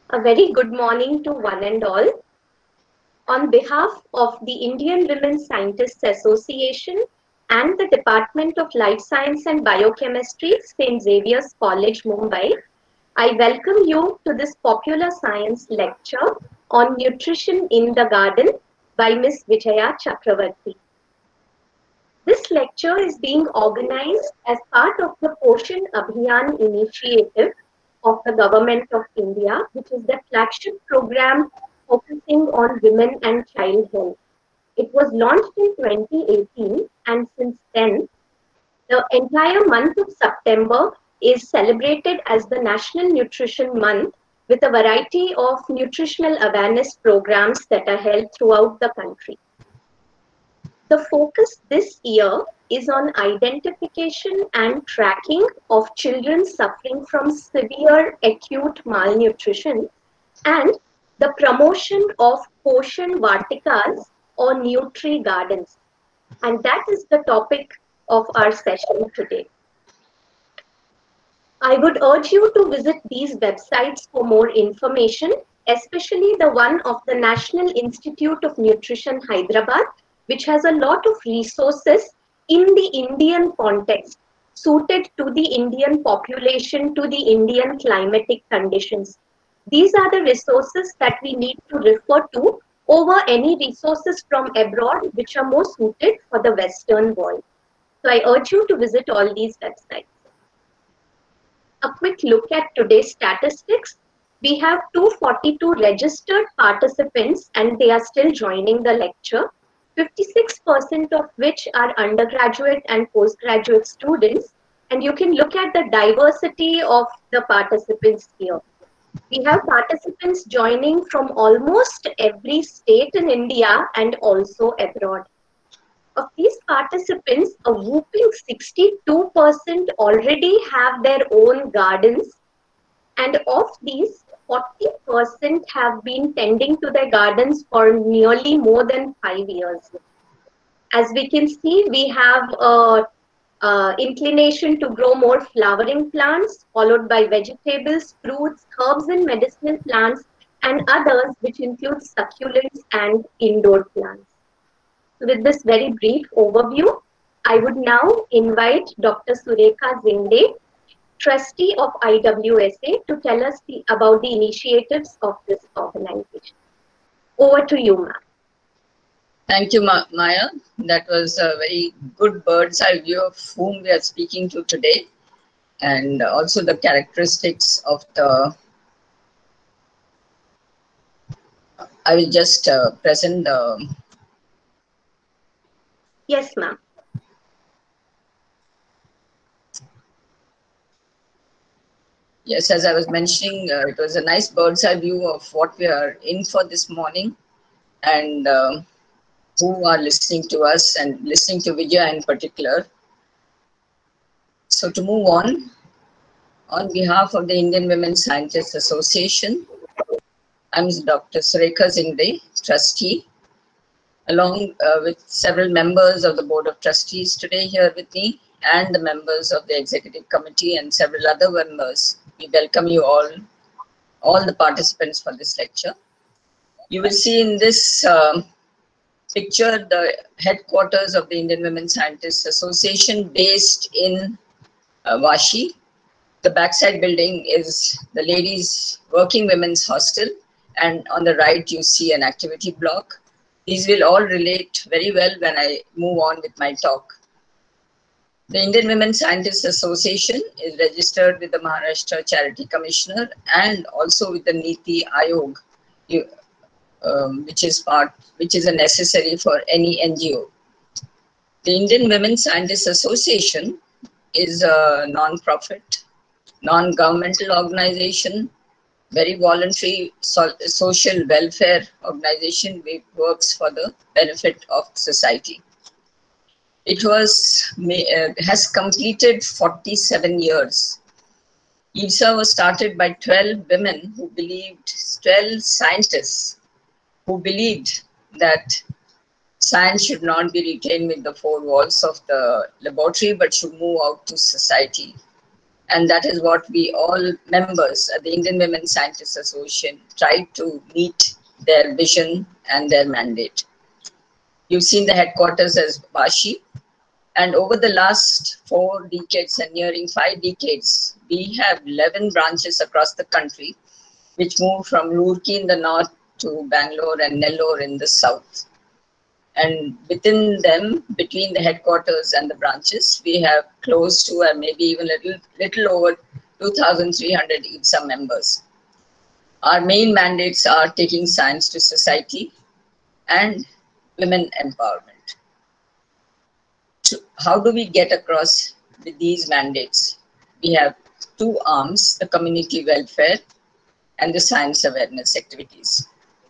A very good morning to one and all. On behalf of the Indian Women Scientists Association and the Department of Life Science and Biochemistry, St. Xavier's College, Mumbai, I welcome you to this popular science lecture on nutrition in the garden by Ms. Vijaya Chakravarti. This lecture is being organized as part of the Poshan Abhiyan initiative of the Government of India, which is the flagship program focusing on women and child health. It was launched in 2018, and since then, the entire month of September is celebrated as the National Nutrition Month with a variety of nutritional awareness programs that are held throughout the country. The focus this year is on identification and tracking of children suffering from severe acute malnutrition and the promotion of Poshan Vartikas or Nutri Gardens. And that is the topic of our session today. I would urge you to visit these websites for more information, especially the one of the National Institute of Nutrition, Hyderabad, which has a lot of resources in the Indian context, suited to the Indian population, to the Indian climatic conditions. These are the resources that we need to refer to over any resources from abroad, which are more suited for the Western world. So I urge you to visit all these websites. A quick look at today's statistics. We have 242 registered participants and they are still joining the lecture. 56% of which are undergraduate and postgraduate students. And you can look at the diversity of the participants here. We have participants joining from almost every state in India and also abroad. Of these participants, a whooping 62% already have their own gardens, and of these, 40% have been tending to their gardens for nearly more than 5 years. As we can see, we have a inclination to grow more flowering plants, followed by vegetables, fruits, herbs and medicinal plants, and others, which include succulents and indoor plants. With this very brief overview, I would now invite Dr. Surekha Zinde, trustee of IWSA, to tell us about the initiatives of this organization. Over to you, ma'am. Thank you, Maya. That was a very good bird's eye view of whom we are speaking to today, and also the characteristics of the. I will just present the. Yes, ma'am. Yes, as I was mentioning, it was a nice bird's eye view of what we are in for this morning, and who are listening to us and listening to Vijaya in particular. So to move on behalf of the Indian Women Scientists Association, I'm Dr. Surekha Zinde, trustee, along with several members of the Board of Trustees today here with me, and the members of the Executive Committee and several other members. We welcome you all the participants for this lecture. You will see in this picture the headquarters of the Indian Women Scientists Association based in Vashi. The backside building is the ladies' working women's hostel, and on the right you see an activity block. These will all relate very well when I move on with my talk. The Indian Women Scientists Association is registered with the Maharashtra Charity Commissioner and also with the Niti Aayog, which is a necessary for any NGO. The Indian Women Scientists Association is a non-profit, non-governmental organization, very voluntary social welfare organization which works for the benefit of society. It has completed 47 years. IWSA was started by 12 women 12 scientists who believed that science should not be retained with the four walls of the laboratory but should move out to society. And that is what we all members at the Indian Women Scientists Association try to meet their vision and their mandate. You've seen the headquarters as Vashi, and over the last 4 decades and nearing 5 decades, we have 11 branches across the country, which moved from Roorkee in the north to Bangalore and Nellore in the south. And within them, between the headquarters and the branches, we have close to, or maybe even little over 2,300 IBSA members. Our main mandates are taking science to society and women empowerment. So how do we get across with these mandates? We have 2 arms, the community welfare and the science awareness activities.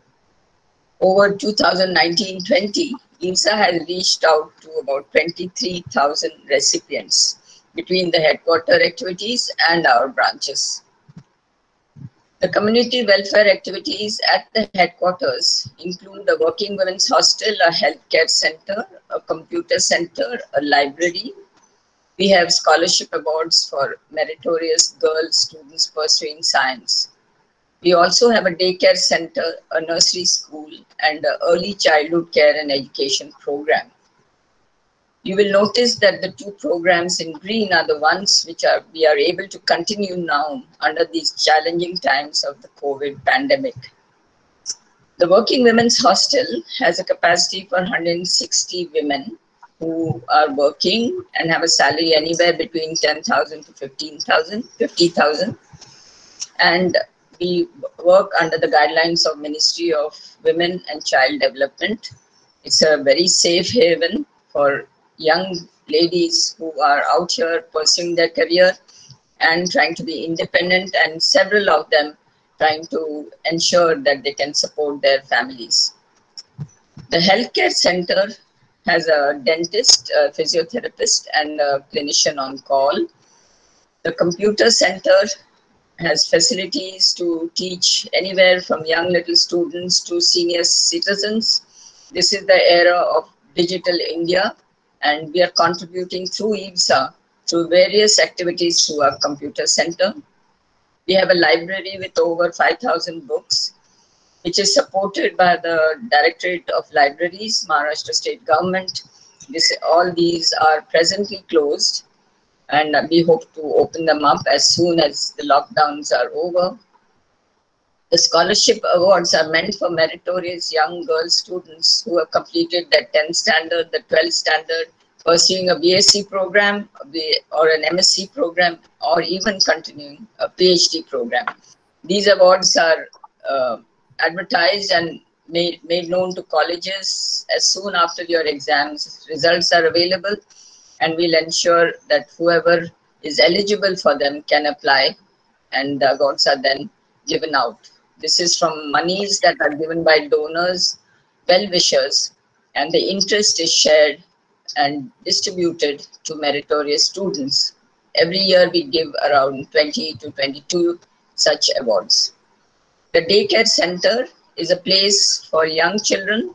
Over 2019-20, IBSA has reached out to about 23,000 recipients between the headquarter activities and our branches. The community welfare activities at the headquarters include a working women's hostel, a healthcare center, a computer center, a library. We have scholarship awards for meritorious girl students pursuing science. We also have a daycare center, a nursery school, and an early childhood care and education program. You will notice that the 2 programs in green are the ones which we are able to continue now under these challenging times of the COVID pandemic. The Working Women's Hostel has a capacity for 160 women who are working and have a salary anywhere between 10,000 to 50,000. And we work under the guidelines of Ministry of Women and Child Development. It's a very safe haven for young ladies who are out here pursuing their career and trying to be independent, and several of them trying to ensure that they can support their families. The healthcare center has a dentist, a physiotherapist, and a clinician on call. The computer center has facilities to teach anywhere from young little students to senior citizens. This is the era of digital India, and we are contributing through IBSA through various activities through our computer center. We have a library with over 5,000 books, which is supported by the Directorate of Libraries, Maharashtra State Government. All these are presently closed, and we hope to open them up as soon as the lockdowns are over. The scholarship awards are meant for meritorious young girl students who have completed their 10th standard, the 12th standard, pursuing a BSc program or an MSc program, or even continuing a PhD program. These awards are advertised and made known to colleges as soon after your exams. Results are available, and we'll ensure that whoever is eligible for them can apply, and the awards are then given out. This is from monies that are given by donors, well-wishers, and the interest is shared and distributed to meritorious students. Every year we give around 20 to 22 such awards. The daycare center is a place for young children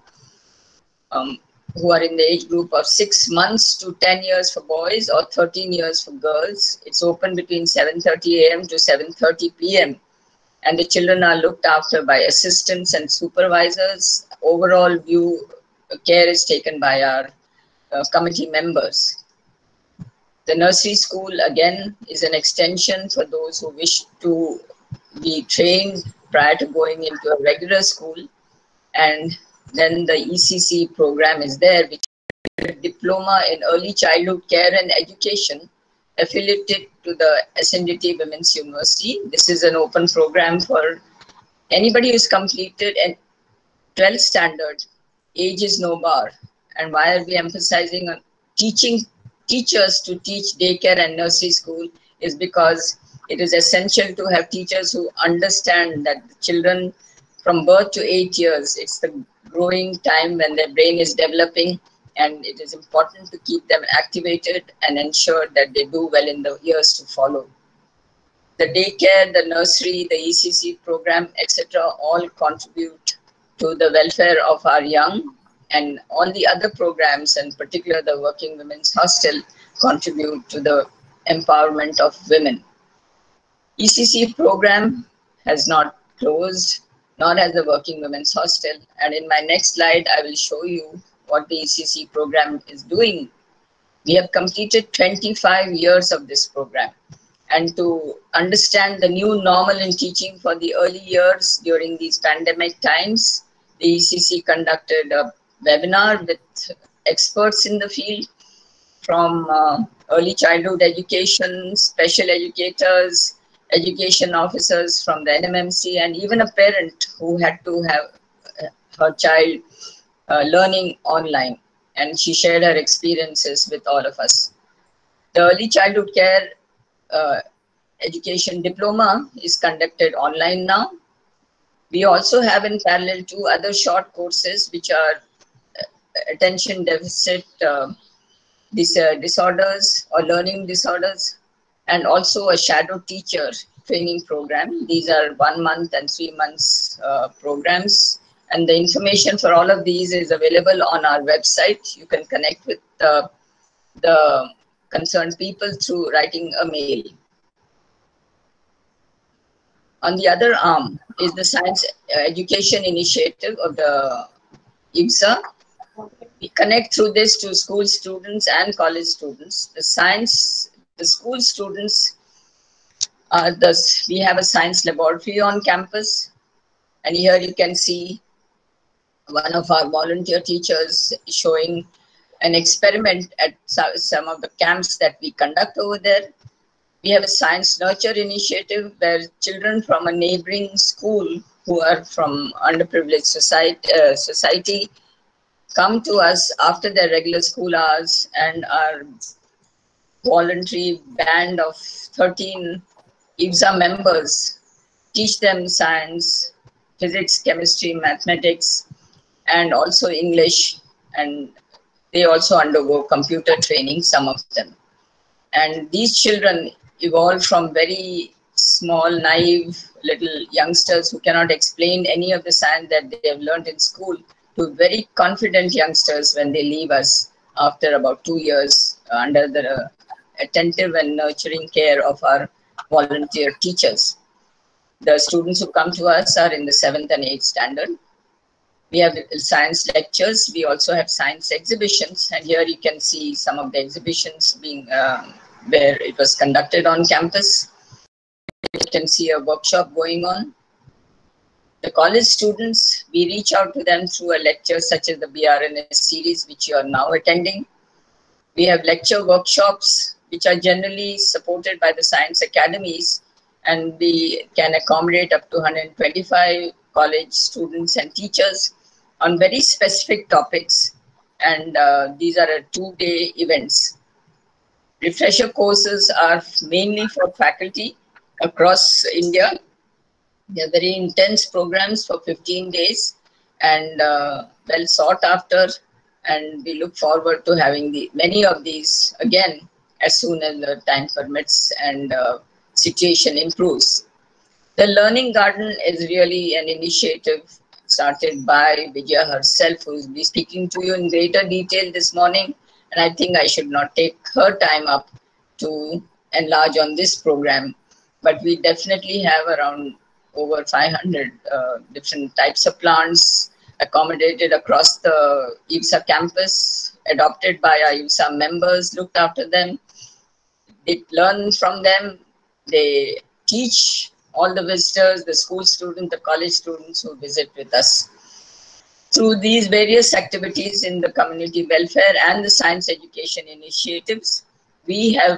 who are in the age group of 6 months to 10 years for boys or 13 years for girls. It's open between 7:30 a.m. to 7:30 p.m. and the children are looked after by assistants and supervisors. Overall care is taken by our committee members. The nursery school, again, is an extension for those who wish to be trained prior to going into a regular school. And then the ECC program is there, which is a diploma in early childhood care and education affiliated to the SNDT Women's University. This is an open program for anybody who's completed a 12th standard. Age is no bar. And why are we emphasizing on teaching teachers to teach daycare and nursery school is because it is essential to have teachers who understand that the children from birth to 8 years, it's the growing time when their brain is developing, and it is important to keep them activated and ensure that they do well in the years to follow. The daycare, the nursery, the ECC program, etc. all contribute to the welfare of our young, and all the other programs, and particularly the Working Women's Hostel, contribute to the empowerment of women. ECC program has not closed, nor has the Working Women's Hostel. And in my next slide, I will show you what the ECC program is doing. We have completed 25 years of this program. And to understand the new normal in teaching for the early years during these pandemic times, the ECC conducted a webinar with experts in the field from early childhood education, special educators, education officers from the NMMC, and even a parent who had to have her child learning online. And she shared her experiences with all of us. The early childhood care education diploma is conducted online now. We also have in parallel 2 other short courses, which are attention deficit disorders or learning disorders, and also a shadow teacher training program. These are 1 month and 3 months programs. And the information for all of these is available on our website. You can connect with the concerned people through writing a mail. On the other arm is the Science Education Initiative of the IBSA. We connect through this to school students and college students. The school students are we have a science laboratory on campus. And here you can see one of our volunteer teachers showing an experiment at some of the camps that we conduct over there. We have a science nurture initiative where children from a neighboring school who are from underprivileged society come to us after their regular school hours, and our voluntary band of 13 IBSA members teach them science, physics, chemistry, mathematics, and also English. And they also undergo computer training, some of them. And these children evolved from very small, naive little youngsters who cannot explain any of the science that they have learned in school to very confident youngsters when they leave us after about 2 years under the attentive and nurturing care of our volunteer teachers. The students who come to us are in the 7th and 8th standard. We have science lectures. We also have science exhibitions. And here you can see some of the exhibitions being where it was conducted on campus. You can see a workshop going on. The college students, we reach out to them through a lecture such as the BRNS series, which you are now attending. We have lecture workshops, which are generally supported by the science academies, and we can accommodate up to 125 college students and teachers on very specific topics. And these are 2-day events. Refresher courses are mainly for faculty across India. They are very intense programs for 15 days and well sought after. And we look forward to having many of these again as soon as the time permits and situation improves. The Learning Garden is really an initiative started by Vijaya herself, who will be speaking to you in greater detail this morning. And I think I should not take her time up to enlarge on this program. But we definitely have around over 500 different types of plants accommodated across the IBSA campus, adopted by our IBSA members, looked after them. They learn from them. They teach all the visitors, the school students, the college students who visit with us. Through these various activities in the community welfare and the science education initiatives, we had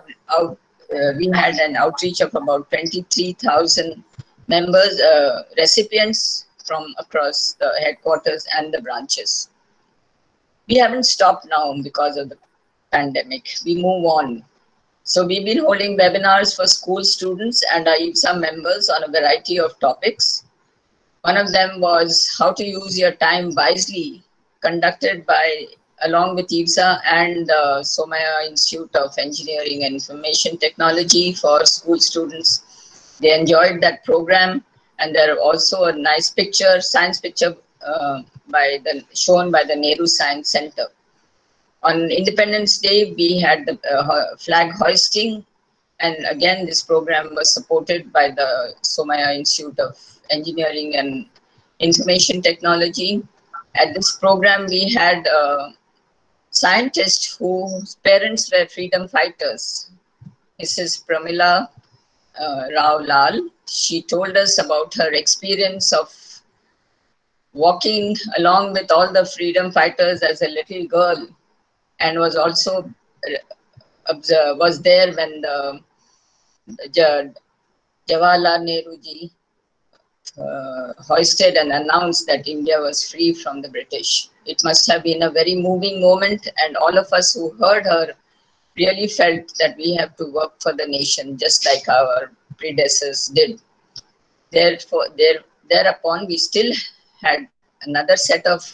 an outreach of about 23,000 members, recipients from across the headquarters and the branches. We haven't stopped now because of the pandemic. We move on. So we've been holding webinars for school students and our IBSA members on a variety of topics. One of them was how to use your time wisely, conducted along with IBSA and the Somaya Institute of Engineering and Information Technology for school students. They enjoyed that program, and there are also a nice picture, science picture shown by the Nehru Science Center. On Independence Day, we had the flag hoisting And again, this program was supported by the Somaya Institute of Engineering and Information Technology. At this program, we had a scientist whose parents were freedom fighters, Mrs. Pramila Rao Lal. She told us about her experience of walking along with all the freedom fighters as a little girl, and was also was there when the Jawaharlal Nehru ji hoisted and announced that India was free from the British. It must have been a very moving moment, and all of us who heard her really felt that we have to work for the nation, just like our predecessors did. Therefore, thereupon, we still had another set of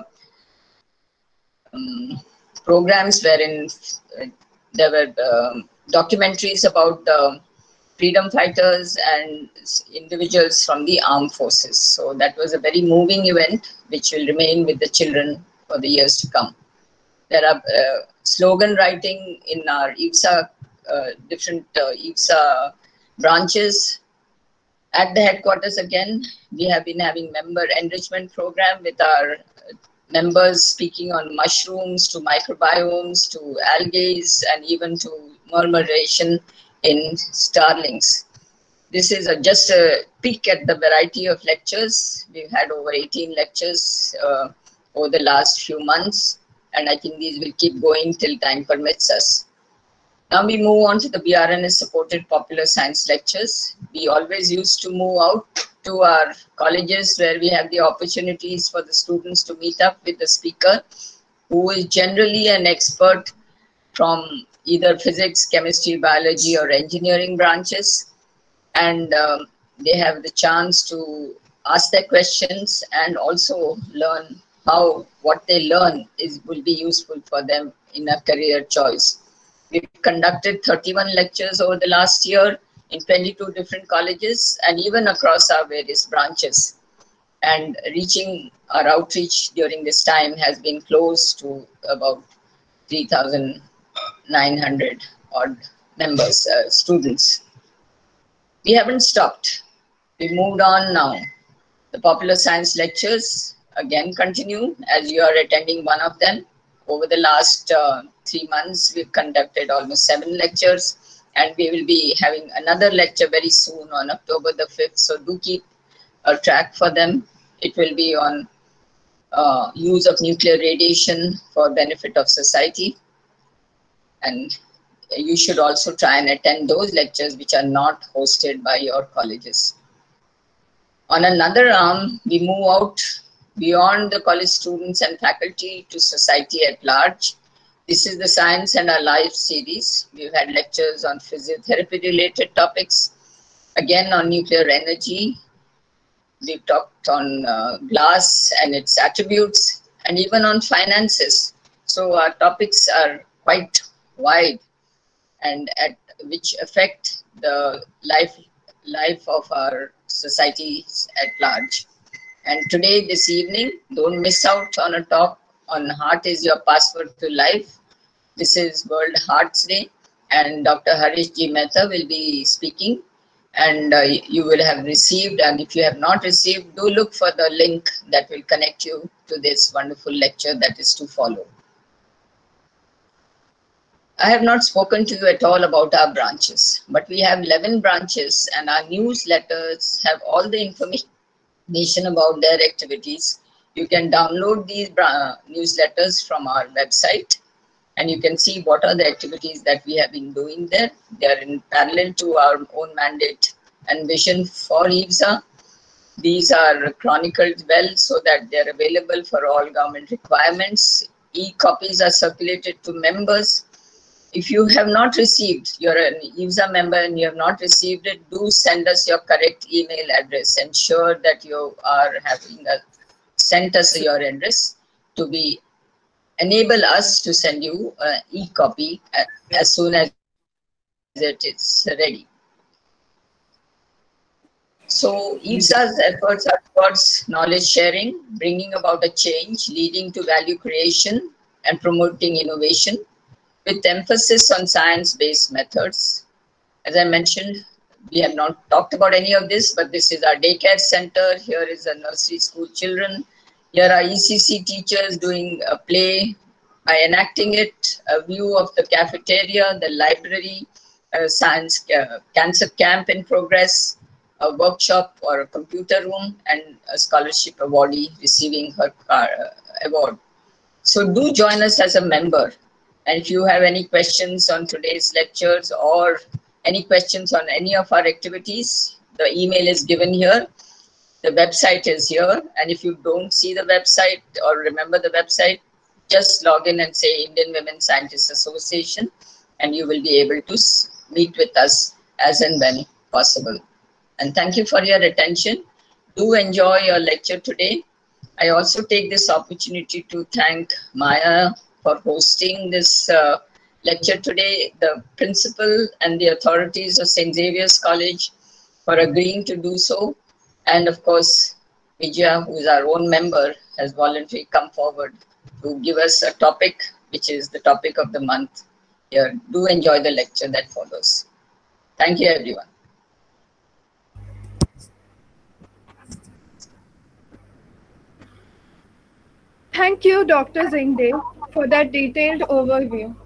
programs wherein there were documentaries about freedom fighters and individuals from the armed forces. So that was a very moving event which will remain with the children for the years to come. There are slogan writing in our IBSA, different IBSA branches. At the headquarters again, we have been having member enrichment program with our members speaking on mushrooms to microbiomes to algae and even to murmuration in starlings. This is just a peek at the variety of lectures. We've had over 18 lectures over the last few months, and I think these will keep going till time permits us. Now we move on to the BRNS supported popular science lectures. We always used to move out to our colleges where we have the opportunities for the students to meet up with the speaker, who is generally an expert from either physics, chemistry, biology, or engineering branches. And they have the chance to ask their questions and also learn how what they learn will be useful for them in a career choice. We've conducted 31 lectures over the last year in 22 different colleges and even across our various branches. And reaching our outreach during this time has been close to about 3,900 odd members, students. We haven't stopped. We moved on now. The popular science lectures again continue as you are attending one of them. Over the last 3 months, we've conducted almost 7 lectures, and we will be having another lecture very soon on October the 5th. So do keep a track for them. It will be on use of nuclear radiation for benefit of society. And you should also try and attend those lectures which are not hosted by your colleges. On another arm, we move out beyond the college students and faculty to society at large. This is the Science and Our Life series. We've had lectures on physiotherapy related topics, again on nuclear energy. We've talked on glass and its attributes, and even on finances. So our topics are quite wide and which affect the life of our societies at large. And today, this evening, don't miss out on a talk on Heart is Your Password to Life. This is World Hearts Day, and Dr. Harish G. Mehta will be speaking, and you will have received, and if you have not received, do look for the link that will connect you to this wonderful lecture that is to follow. I have not spoken to you at all about our branches, but we have 11 branches, and our newsletters have all the information about their activities. You can download these newsletters from our website, and you can see what are the activities that we have been doing there. They are in parallel to our own mandate and vision for IBSA. These are chronicled well so that they are available for all government requirements. E-copies are circulated to members. If you have not received, you're an IBSA member and you have not received it, do send us your correct email address. Ensure that you are having sent us your address to enable us to send you an e-copy as soon as it is ready. So IBSA's efforts are towards knowledge sharing, bringing about a change, leading to value creation and promoting innovation, with emphasis on science-based methods. As I mentioned, we have not talked about any of this, but this is our daycare center. Here is a nursery school children. Here are ECC teachers doing a play by enacting it, a view of the cafeteria, the library, a science cancer camp in progress, a workshop or a computer room, and a scholarship awardee receiving her award. So do join us as a member. And if you have any questions on today's lectures or any questions on any of our activities, the email is given here. The website is here. And if you don't see the website or remember the website, just log in and say Indian Women Scientists Association, and you will be able to meet with us as and when possible. And thank you for your attention. Do enjoy your lecture today. I also take this opportunity to thank Maya for hosting this lecture today, the principal and the authorities of St. Xavier's College for agreeing to do so. And of course, Vijaya, who is our own member, has voluntarily come forward to give us a topic, which is the topic of the month here. Do enjoy the lecture that follows. Thank you, everyone. Thank you, Dr. Zingde, for that detailed overview.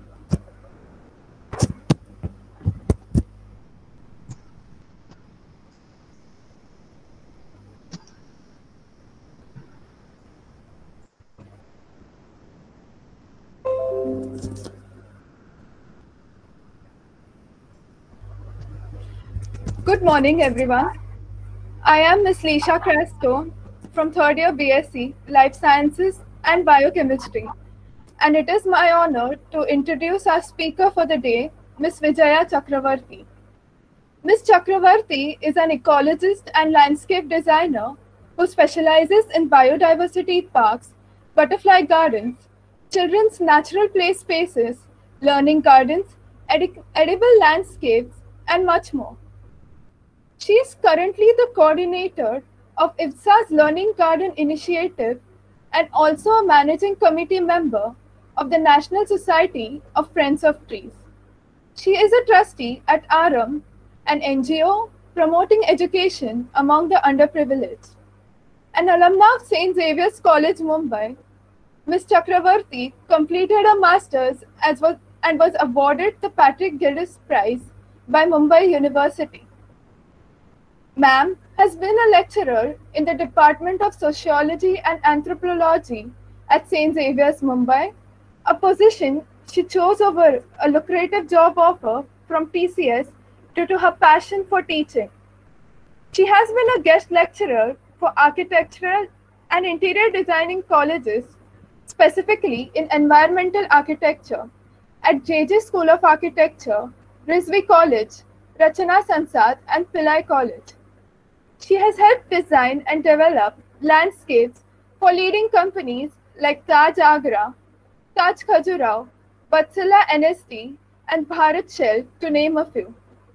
Good morning, everyone. I am Ms. Lisha Cresto from third year BSc Life Sciences and Biochemistry, and it is my honor to introduce our speaker for the day, Ms. Vijaya Chakravarti. Ms. Chakravarti is an ecologist and landscape designer who specializes in biodiversity parks, butterfly gardens, children's natural play spaces, learning gardens, edible landscapes, and much more. She is currently the coordinator of IFSA's Learning Garden Initiative and also a managing committee member of the National Society of Friends of Trees. She is a trustee at ARAM, an NGO promoting education among the underprivileged. An alumna of St. Xavier's College, Mumbai, Ms. Chakravarti completed a master's and was awarded the Patrick Gildas Prize by Mumbai University. Ma'am has been a lecturer in the Department of Sociology and Anthropology at St. Xavier's, Mumbai, a position she chose over a lucrative job offer from TCS due to her passion for teaching. She has been a guest lecturer for architectural and interior designing colleges, specifically in environmental architecture, at JJ School of Architecture, Rizvi College, Rachana Sansad, and Pillai College. She has helped design and develop landscapes for leading companies like Taj Agra, Taj Khajuraho, Vatsala NST, and Bharat Shell, to name a few.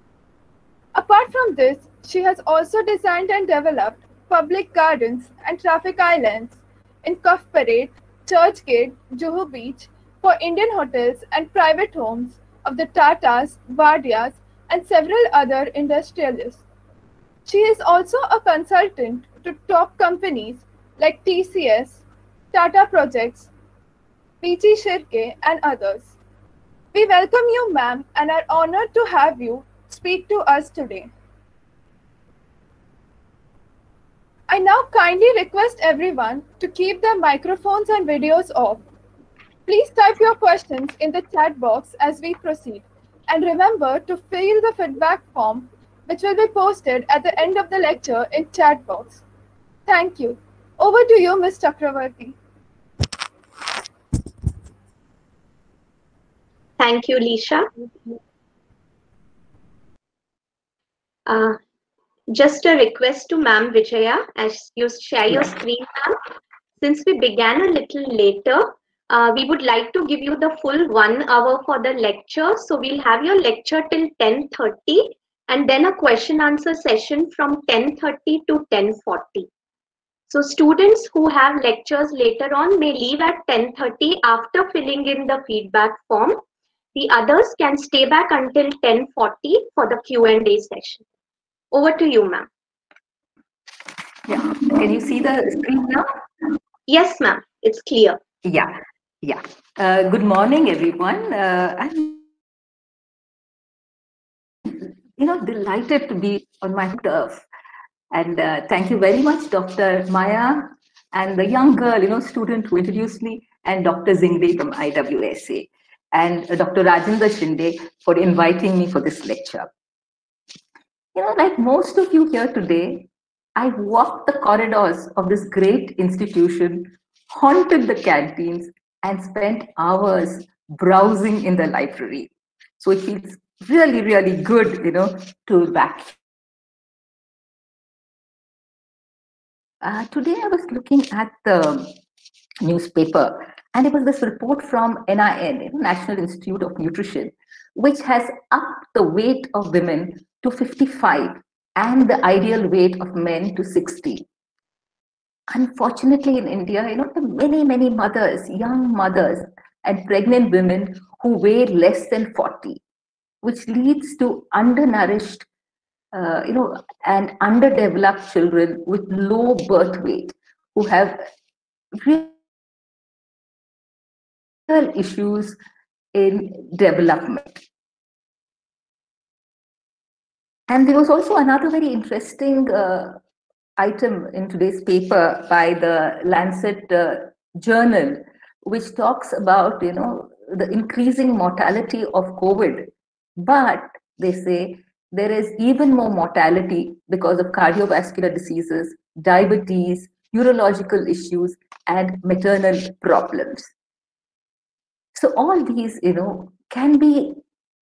Apart from this, she has also designed and developed public gardens and traffic islands in Cuff Parade, Churchgate, Juhu Beach for Indian hotels and private homes of the Tatas, Vadias, and several other industrialists. She is also a consultant to top companies like TCS, Tata Projects, PG Shirke, and others. We welcome you, ma'am, and are honored to have you speak to us today. I now kindly request everyone to keep their microphones and videos off. Please type your questions in the chat box as we proceed, and remember to fill the feedback form which will be posted at the end of the lecture in chat box. Thank you. Over to you, Ms. Chakravarti. Thank you, Lisha. Just a request to Ma'am Vijaya, as you share your screen, ma'am. Since we began a little later, we would like to give you the full 1 hour for the lecture. So we'll have your lecture till 10:30 and then a question answer session from 10:30 to 10:40. So students who have lectures later on may leave at 10:30 after filling in the feedback form. The others can stay back until 10:40 for the Q&A session. Over to you, ma'am. Yeah. Can you see the screen now? Yes, ma'am. It's clear. Yeah. Yeah. Good morning, everyone. I'm delighted to be on my turf. And thank you very much, Dr. Maya, and the young girl, student who introduced me, and Dr. Zingde from IWSA, and Dr. Rajendra Shinde for inviting me for this lecture. Like most of you here today, I walked the corridors of this great institution, haunted the canteens, and spent hours browsing in the library. So it feels really, really good, to be back. Today I was looking at the newspaper, and it was this report from NIN, National Institute of Nutrition, which has upped the weight of women to 55 and the ideal weight of men to 60. Unfortunately, in India, there are many, many mothers, young mothers, and pregnant women who weigh less than 40, which leads to undernourished, and underdeveloped children with low birth weight who have real issues in development. And there was also another very interesting item in today's paper by the Lancet journal, which talks about, the increasing mortality of COVID. But they say there is even more mortality because of cardiovascular diseases, diabetes, neurological issues, and maternal problems. So all these, can be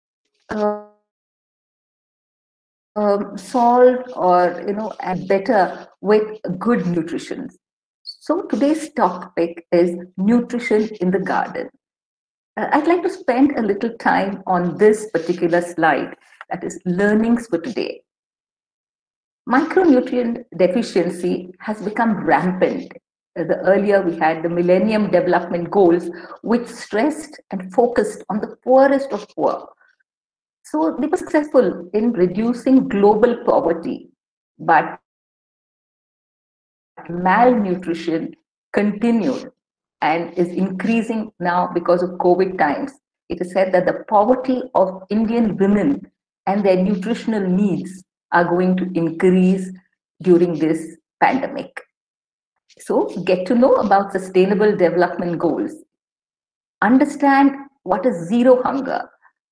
solved or and better with good nutrition. So today's topic is nutrition in the garden. I'd like to spend a little time on this particular slide, that is learnings for today. Micronutrient deficiency has become rampant. The earlier we had the Millennium Development Goals, which stressed and focused on the poorest of poor. So they were successful in reducing global poverty, but malnutrition continued and is increasing now because of COVID times. It is said that the poverty of Indian women and their nutritional needs are going to increase during this pandemic. So get to know about Sustainable Development Goals. Understand what is zero hunger.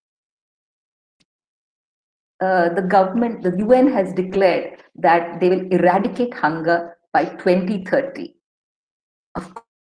The government, the UN has declared that they will eradicate hunger by 2030. Of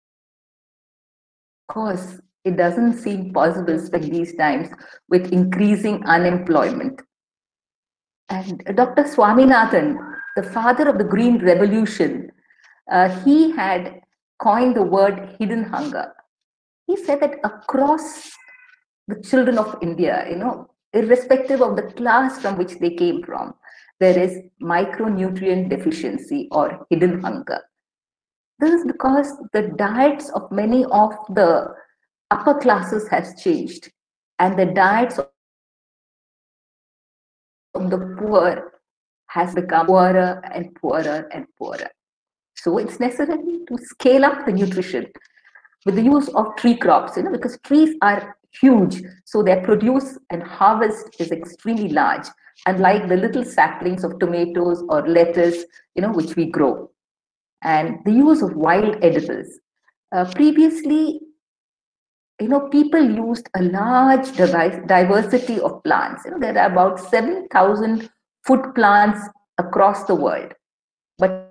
course, it doesn't seem possible, especially these times, with increasing unemployment. And Dr. Swaminathan, the father of the Green Revolution, he had coined the word hidden hunger. He said that across the children of India, irrespective of the class from which they came from, there is micronutrient deficiency or hidden hunger. This is because the diets of many of the upper classes has changed, and the diets of the poor has become poorer and poorer and poorer. So it's necessary to scale up the nutrition with the use of tree crops, because trees are huge, so their produce and harvest is extremely large, unlike the little saplings of tomatoes or lettuce, which we grow. And the use of wild edibles. Previously, people used a large diversity of plants. There are about 7,000 food plants across the world. But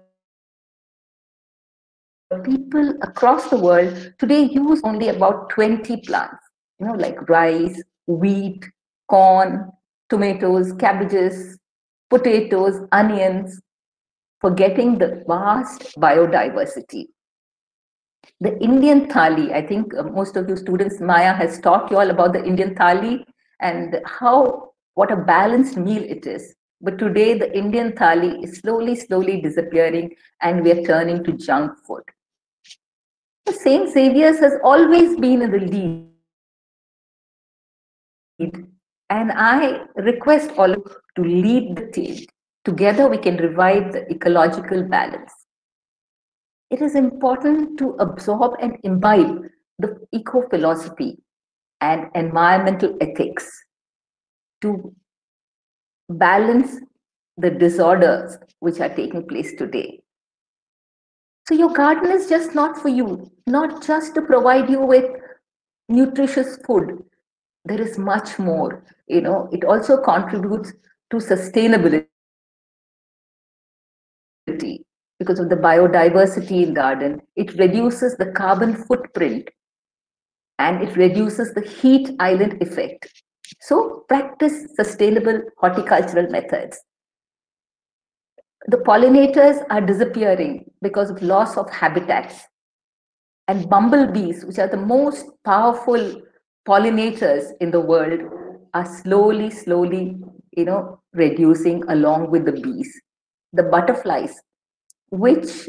people across the world today use only about 20 plants, like rice, wheat, corn, tomatoes, cabbages, potatoes, onions, forgetting the vast biodiversity. The Indian thali, I think most of you students, Maya has taught you all about the Indian thali and what a balanced meal it is. But today the Indian thali is slowly disappearing, and we are turning to junk food. St. Xavier's has always been in the lead And I request all of you to lead the change. Together, we can revive the ecological balance. It is important to absorb and imbibe the eco-philosophy and environmental ethics to balance the disorders which are taking place today. So your garden is just not for you, not just to provide you with nutritious food. There is much more. It also contributes to sustainability because of the biodiversity in garden. It reduces the carbon footprint and it reduces the heat island effect. So practice sustainable horticultural methods. The pollinators are disappearing because of loss of habitats. And bumblebees, which are the most powerful pollinators in the world, are slowly, reducing along with the bees. The butterflies, which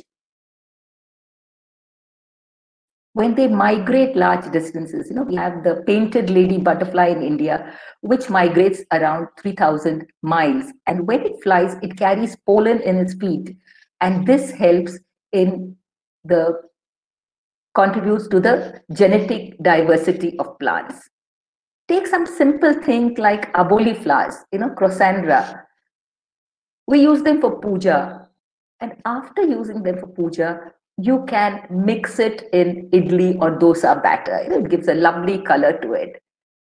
when they migrate large distances, we have the painted lady butterfly in India, which migrates around 3,000 miles. And when it flies, it carries pollen in its feet. And this helps in the contributes to the genetic diversity of plants. Take some simple thing like aboli flowers, Crossandra. We use them for puja. And after using them for puja, you can mix it in idli or dosa batter. It gives a lovely color to it.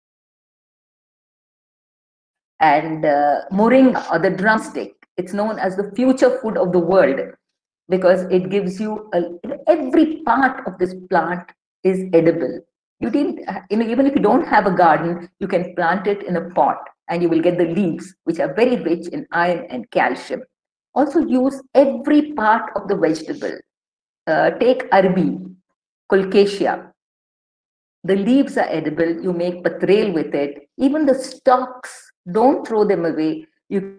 And moringa, or the drumstick, it's known as the future food of the world because it gives you every part of this plant is edible. You didn't, even if you don't have a garden, you can plant it in a pot and you will get the leaves, which are very rich in iron and calcium. Also use every part of the vegetable. Take arbi, colcasia. The leaves are edible. You make patrail with it. Even the stalks, don't throw them away. You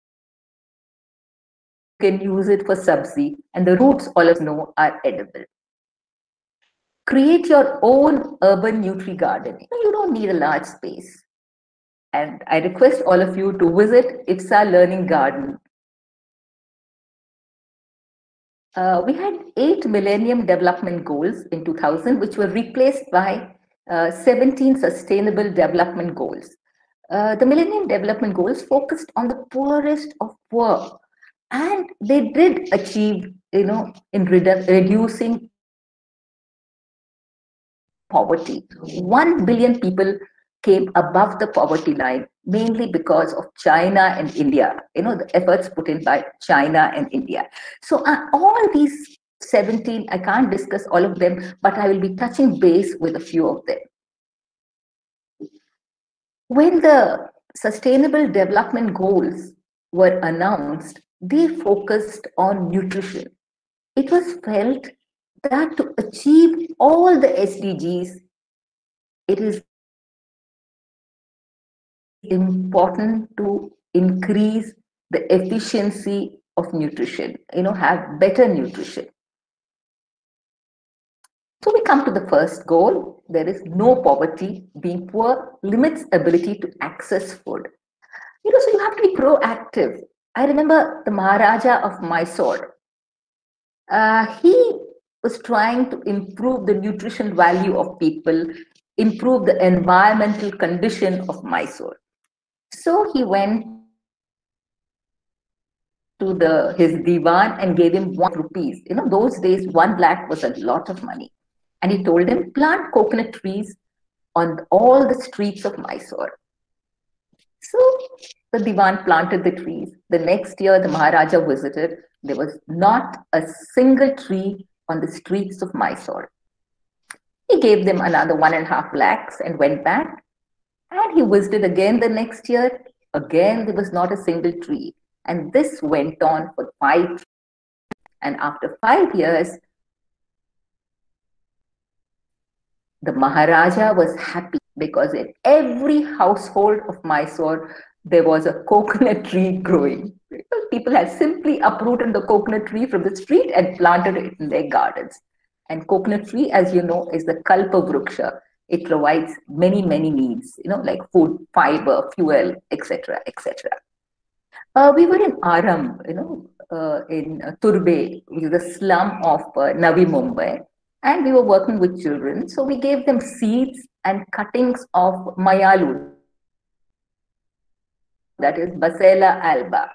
can use it for sabzi, and the roots, all of us know, are edible. Create your own urban nutri-garden. You don't need a large space. And I request all of you to visit IFSA Learning Garden. We had 8 Millennium Development Goals in 2000, which were replaced by 17 Sustainable Development Goals. The Millennium Development Goals focused on the poorest of poor, and they did achieve, in reducing poverty. 1 billion people came above the poverty line, mainly because of China and India, the efforts put in by China and India. So all these 17, I can't discuss all of them, but I will be touching base with a few of them. When the Sustainable Development Goals were announced, they focused on nutrition. It was felt that to achieve all the SDGs, it is important to increase the efficiency of nutrition, have better nutrition. So we come to the first goal. There is no poverty. Being poor limits ability to access food. So you have to be proactive. I remember the Maharaja of Mysore. He was trying to improve the nutrition value of people, improve the environmental condition of Mysore. So he went to his divan and gave him 1 rupee. Those days, 1 lakh was a lot of money. And he told him, plant coconut trees on all the streets of Mysore. So the divan planted the trees. The next year, the Maharaja visited. There was not a single tree on the streets of Mysore. He gave them another 1.5 lakhs and went back. And he visited again the next year. Again, there was not a single tree. And this went on for 5 years. And after 5 years, the Maharaja was happy because in every household of Mysore, there was a coconut tree growing. People had simply uprooted the coconut tree from the street and planted it in their gardens. And coconut tree, as you know, is the Kalpa Vriksha. It provides many, many needs, like food, fiber, fuel, etc., etc. We were in Aram, in Turbe, which is a slum of Navi Mumbai, and we were working with children. So we gave them seeds and cuttings of mayalu, that is Basella alba.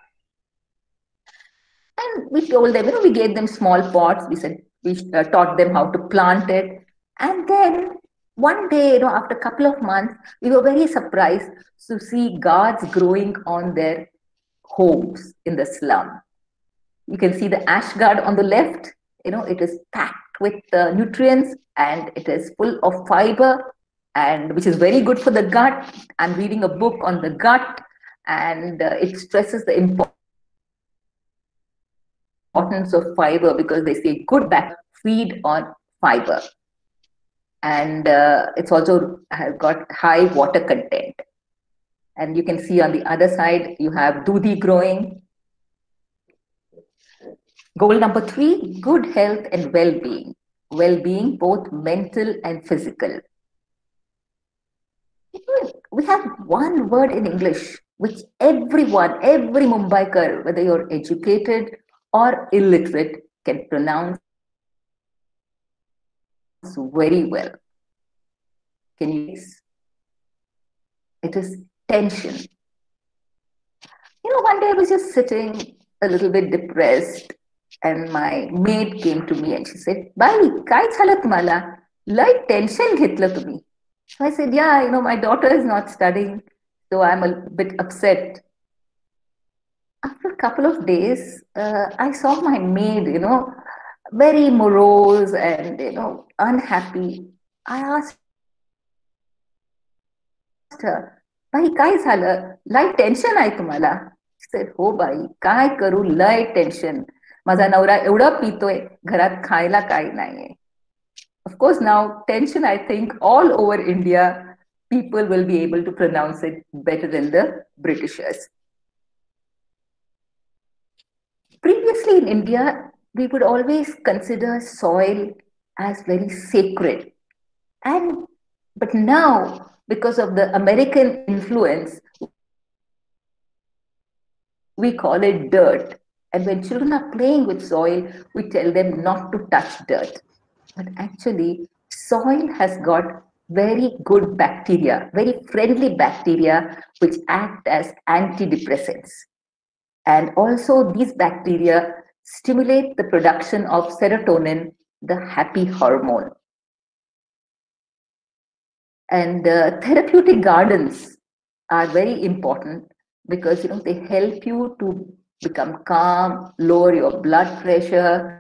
And we told them, we gave them small pots. We said, we taught them how to plant it. And then one day, after a couple of months, we were very surprised to see gourds growing on their homes in the slum. You can see the ash gourd on the left. It is packed with nutrients and it is full of fiber, and which is very good for the gut. I'm reading a book on the gut, and it stresses the importance of fiber, because they say good bacteria feed on fiber, and it's also has got high water content. And you can see on the other side you have dudi growing. Goal number 3: good health and well-being. Well-being, both mental and physical. We have one word in English which every Mumbaikar, whether you're educated or illiterate, can pronounce very well. Can you guess? It is tension. One day I was just sitting a little bit depressed, and my maid came to me and she said, "Bai, काय झालं तुम्हाला? लय tension घेतलं तुम्ही." So I said, "Yeah, my daughter is not studying, so I'm a bit upset." After a couple of days, I saw my maid, very morose and, unhappy. I asked her, "Bai, काय झालं? लय tension आहे तुम्हाला?" She said, "हो by, काय करू, लय tension. माझा नवरा एवढा पितोय, घरात खायला काही नाहीये." Of course, now tension, I think all over India, people will be able to pronounce it better than the Britishers. Previously in India, we would always consider soil as very sacred. But now, because of the American influence, we call it dirt. And when children are playing with soil, we tell them not to touch dirt. But actually, soil has got very good bacteria, very friendly bacteria, which act as antidepressants. And also these bacteria stimulate the production of serotonin, the happy hormone. And therapeutic gardens are very important because they help you to become calm, lower your blood pressure,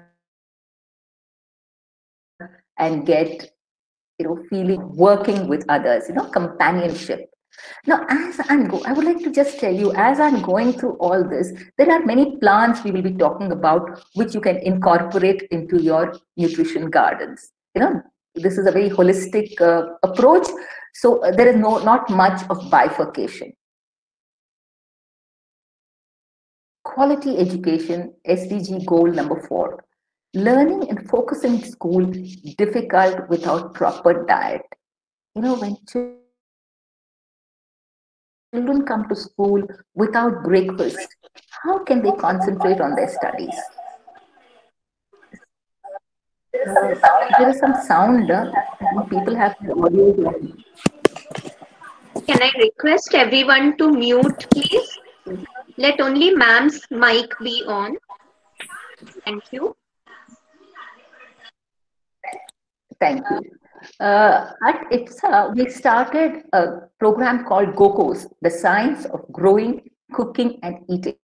and get feeling working with others, companionship. Now, I would like to just tell you, as I'm going through all this, there are many plants we will be talking about which you can incorporate into your nutrition gardens. This is a very holistic approach, so there is not much of bifurcation. Quality education, SDG goal number 4. Learning and focusing in school difficult without proper diet. When children come to school without breakfast, how can they concentrate on their studies? There is some sound, people have their audio on. Can I request everyone to mute, please? Let only ma'am's mic be on. Thank you. Thank you. At IPSA, we started a program called GOKOS, the Science of Growing, Cooking and Eating.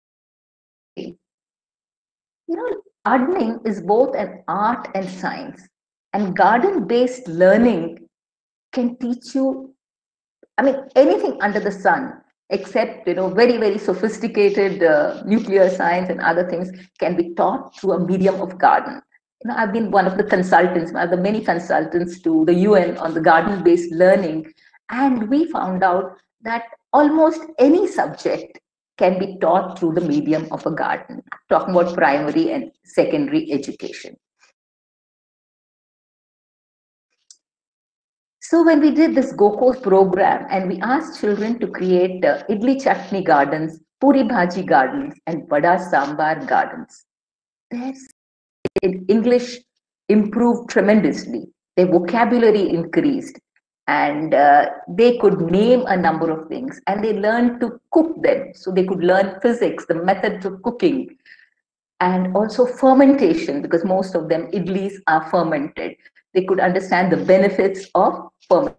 Gardening is both an art and science, and garden-based learning can teach you, anything under the sun, except, very, very sophisticated nuclear science and other things can be taught through a medium of garden. I've been one of the consultants, one of the many consultants to the UN on the garden-based learning, and we found out that almost any subject can be taught through the medium of a garden. I'm talking about primary and secondary education. So when we did this Gokos program and we asked children to create idli chutney gardens, puri bhaji gardens, and vada sambar gardens, their English improved tremendously. Their vocabulary increased, and they could name a number of things, and they learned to cook them. So they could learn physics, the methods of cooking, and also fermentation, because most of them idlis are fermented. They could understand the benefits of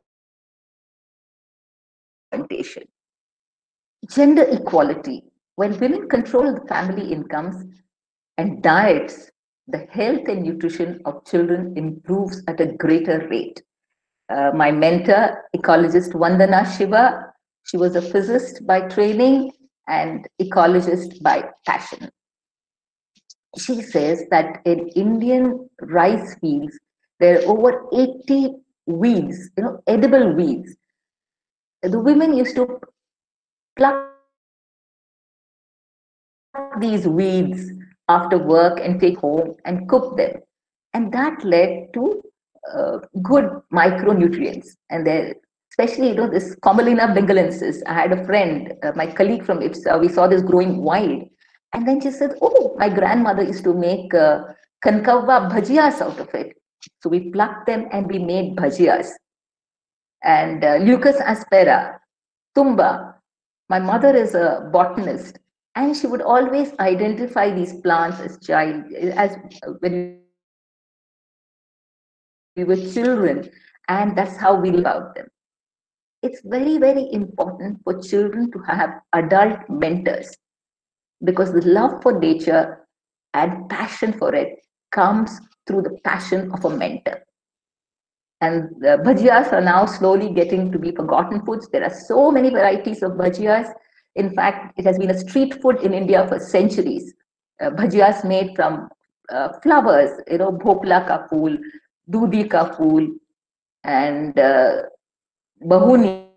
fermentation. Gender equality. When women control the family incomes and diets, the health and nutrition of children improves at a greater rate. My mentor, ecologist Vandana Shiva, she was a physicist by training and ecologist by passion. She says that in Indian rice fields, there are over 80 weeds, edible weeds. The women used to pluck these weeds after work and take home and cook them. And that led to good micronutrients. And there, especially, this Commelina bengalensis. I had a friend, my colleague from IPSA, we saw this growing wide. And then she said, oh, my grandmother used to make kankava bhajiyas out of it. So we plucked them and we made bhajiyas. And Lucas aspera, tumba. My mother is a botanist, and she would always identify these plants as when we were children, and that's how we learn about them. It's very, very important for children to have adult mentors, because the love for nature and passion for it comes through the passion of a mentor. And the bhajiyas are now slowly getting to be forgotten foods. There are so many varieties of bhajiyas. In fact, it has been a street food in India for centuries. Bhajiyas made from flowers, bhopla ka phool, dudi ka phool, and bahuniya,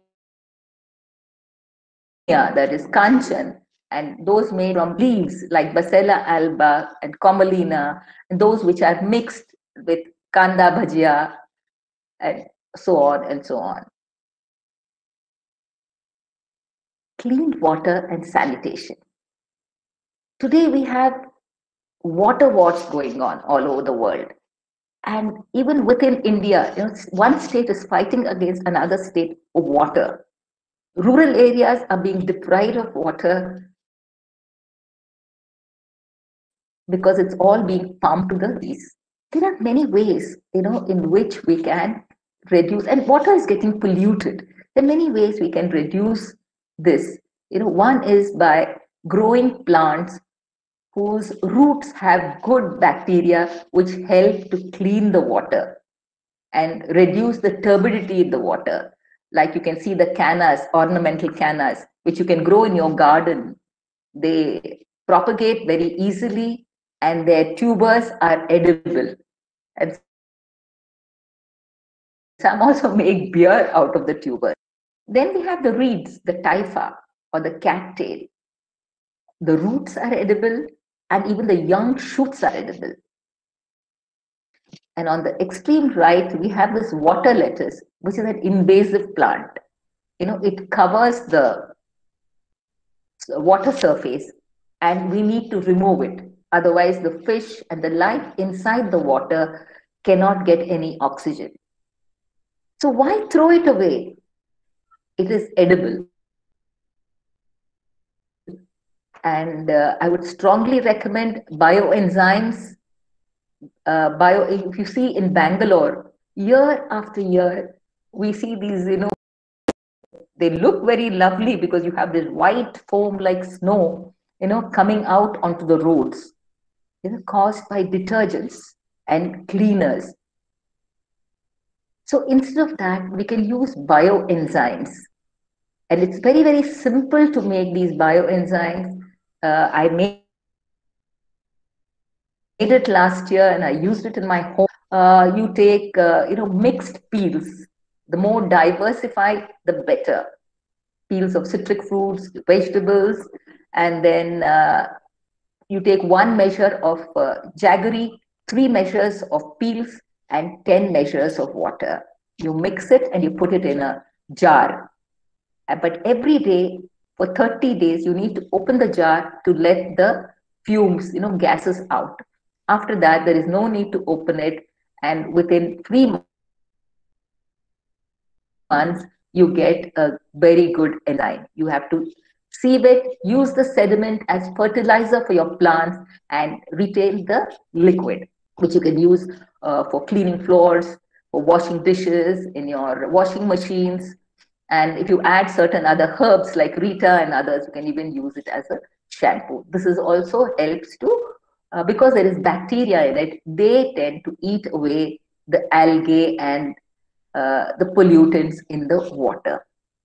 that is kanchan, and those made from leaves like Basella alba and Commelina, and those which are mixed with kanda bhajiya, and so on and so on. Clean water and sanitation. Today we have water wars going on all over the world. And even within India, one state is fighting against another state of water. Rural areas are being deprived of water because it's all being pumped to the seas. There are many ways, in which we can reduce, and water is getting polluted. There are many ways we can reduce this. One is by growing plants whose roots have good bacteria which help to clean the water and reduce the turbidity in the water. Like you can see the cannas, ornamental cannas, which you can grow in your garden. They propagate very easily and their tubers are edible. And some also make beer out of the tuber. Then we have the reeds, the typha or the cattail. The roots are edible and even the young shoots are edible. And on the extreme right, we have this water lettuce, which is an invasive plant. It covers the water surface and we need to remove it. Otherwise, the fish and the life inside the water cannot get any oxygen. So why throw it away? It is edible. And I would strongly recommend bioenzymes. If you see in Bangalore, year after year, we see these, they look very lovely because you have this white foam like snow, coming out onto the roads, caused by detergents and cleaners. So instead of that, we can use bioenzymes. And it's very, very simple to make these bioenzymes. I made it last year and I used it in my home. You take, mixed peels. The more diversified, the better. Peels of citric fruits, vegetables, and then you take 1 measure of jaggery, 3 measures of peels, and 10 measures of water. You mix it and you put it in a jar. But every day for 30 days, you need to open the jar to let the fumes, gases out. After that, there is no need to open it. And within 3 months, you get a very good enzyme. You have to sieve it, use the sediment as fertilizer for your plants, and retain the liquid, which you can use for cleaning floors, for washing dishes, in your washing machines. And if you add certain other herbs like Rita and others, you can even use it as a shampoo. This is also helps to, because there is bacteria in it, they tend to eat away the algae and the pollutants in the water.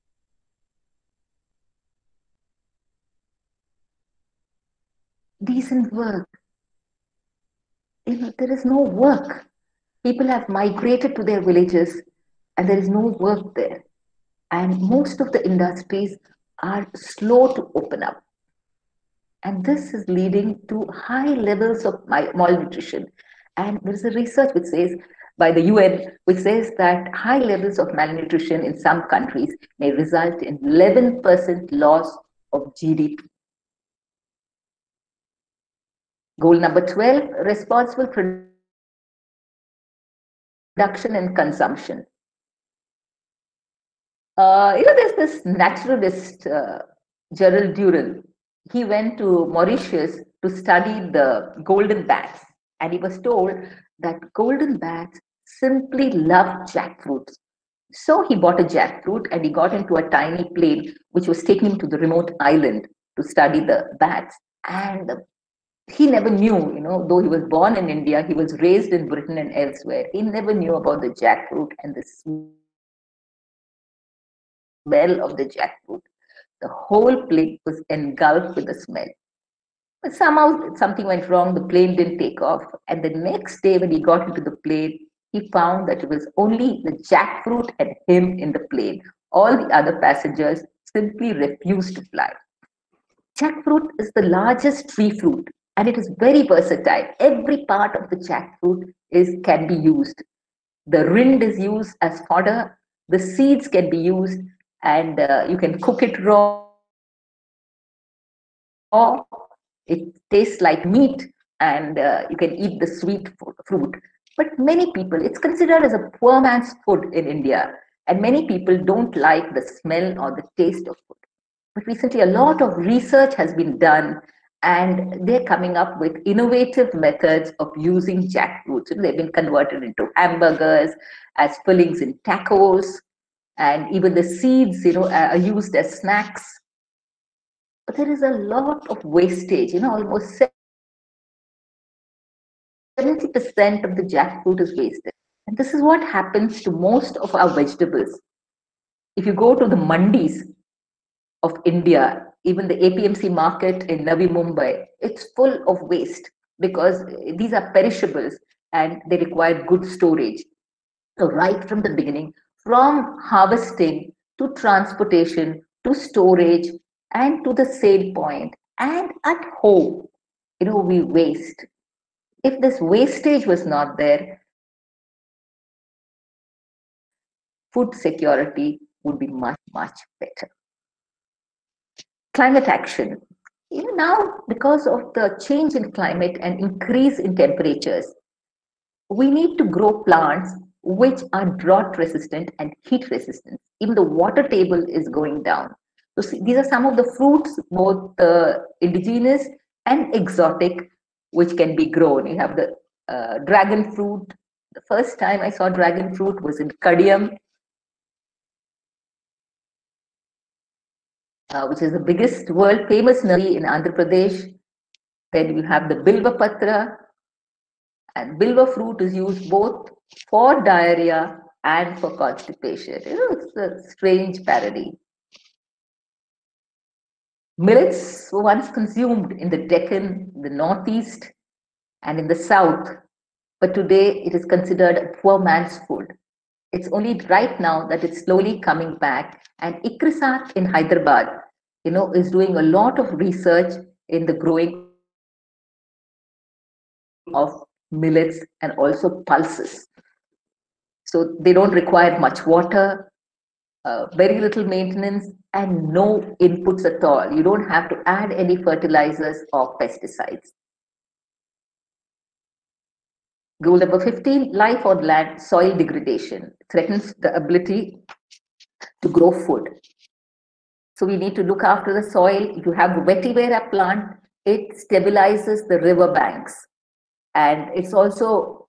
Decent work. There is no work. People have migrated to their villages and there is no work there. And most of the industries are slow to open up. And this is leading to high levels of malnutrition. And there is a research which says, by the UN, which says that high levels of malnutrition in some countries may result in 11% loss of GDP. Goal number 12, responsible production and consumption. There's this naturalist, Gerald Durrell. He went to Mauritius to study the golden bats, and he was told that golden bats simply love jackfruits. So he bought a jackfruit and he got into a tiny plane which was taking him to the remote island to study the bats. And he never knew, though he was born in India, he was raised in Britain and elsewhere. He never knew about the jackfruit and the smell of the jackfruit. The whole plane was engulfed with the smell. But somehow something went wrong. The plane didn't take off. And the next day, when he got into the plane, he found that it was only the jackfruit and him in the plane. All the other passengers simply refused to fly. Jackfruit is the largest tree fruit and it is very versatile. Every part of the jackfruit can be used. The rind is used as fodder. The seeds can be used and you can cook it raw. It tastes like meat and you can eat the sweet fruit. But many people, it's considered as a poor man's food in India. And many people don't like the smell or the taste of food. But recently, a lot of research has been done and they're coming up with innovative methods of using jackfruits. They've been converted into hamburgers, as fillings in tacos, and even the seeds, are used as snacks. But there is a lot of wastage, almost 70% of the jackfruit is wasted. And this is what happens to most of our vegetables. If you go to the mandis of India, even the APMC market in Navi Mumbai, it's full of waste because these are perishables and they require good storage. So right from the beginning, from harvesting to transportation to storage and to the sale point and at home, we waste. If this wastage was not there, food security would be much, much better. Climate action. Now, because of the change in climate and increase in temperatures, we need to grow plants which are drought resistant and heat resistant. Even the water table is going down. So see, these are some of the fruits, both indigenous and exotic, which can be grown. You have the dragon fruit. The first time I saw dragon fruit was in Kadiyam, which is the biggest world famous nursery in Andhra Pradesh. Then you have the Bilva Patra, and Bilva fruit is used both for diarrhea and for constipation. It's a strange parody. Millets were once consumed in the Deccan, the Northeast, and in the South, but today it is considered a poor man's food. It's only right now that it's slowly coming back. And ICRISAT in Hyderabad, is doing a lot of research in the growing of millets and also pulses. So they don't require much water, very little maintenance, and no inputs at all. You don't have to add any fertilizers or pesticides. Goal number 15, life on land, soil degradation threatens the ability to grow food. So we need to look after the soil. If you have the vetiver plant, it stabilizes the river banks. And it's also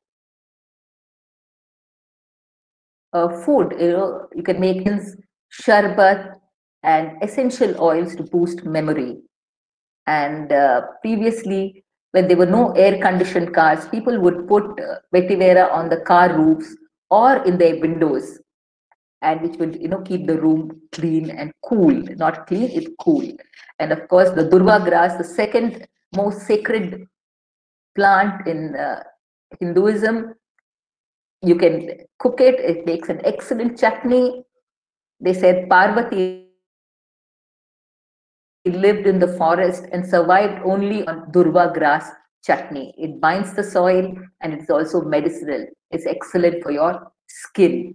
food, you can make sharbat and essential oils to boost memory. And previously, when there were no air-conditioned cars, people would put vetiver on the car roofs or in their windows, and which would keep the room clean and cool. Not clean, it's cool. And of course, the durva grass, the second most sacred plant in Hinduism, you can cook it. It makes an excellent chutney. They said Parvati lived in the forest and survived only on durva grass chutney. It binds the soil and it's also medicinal. It's excellent for your skin.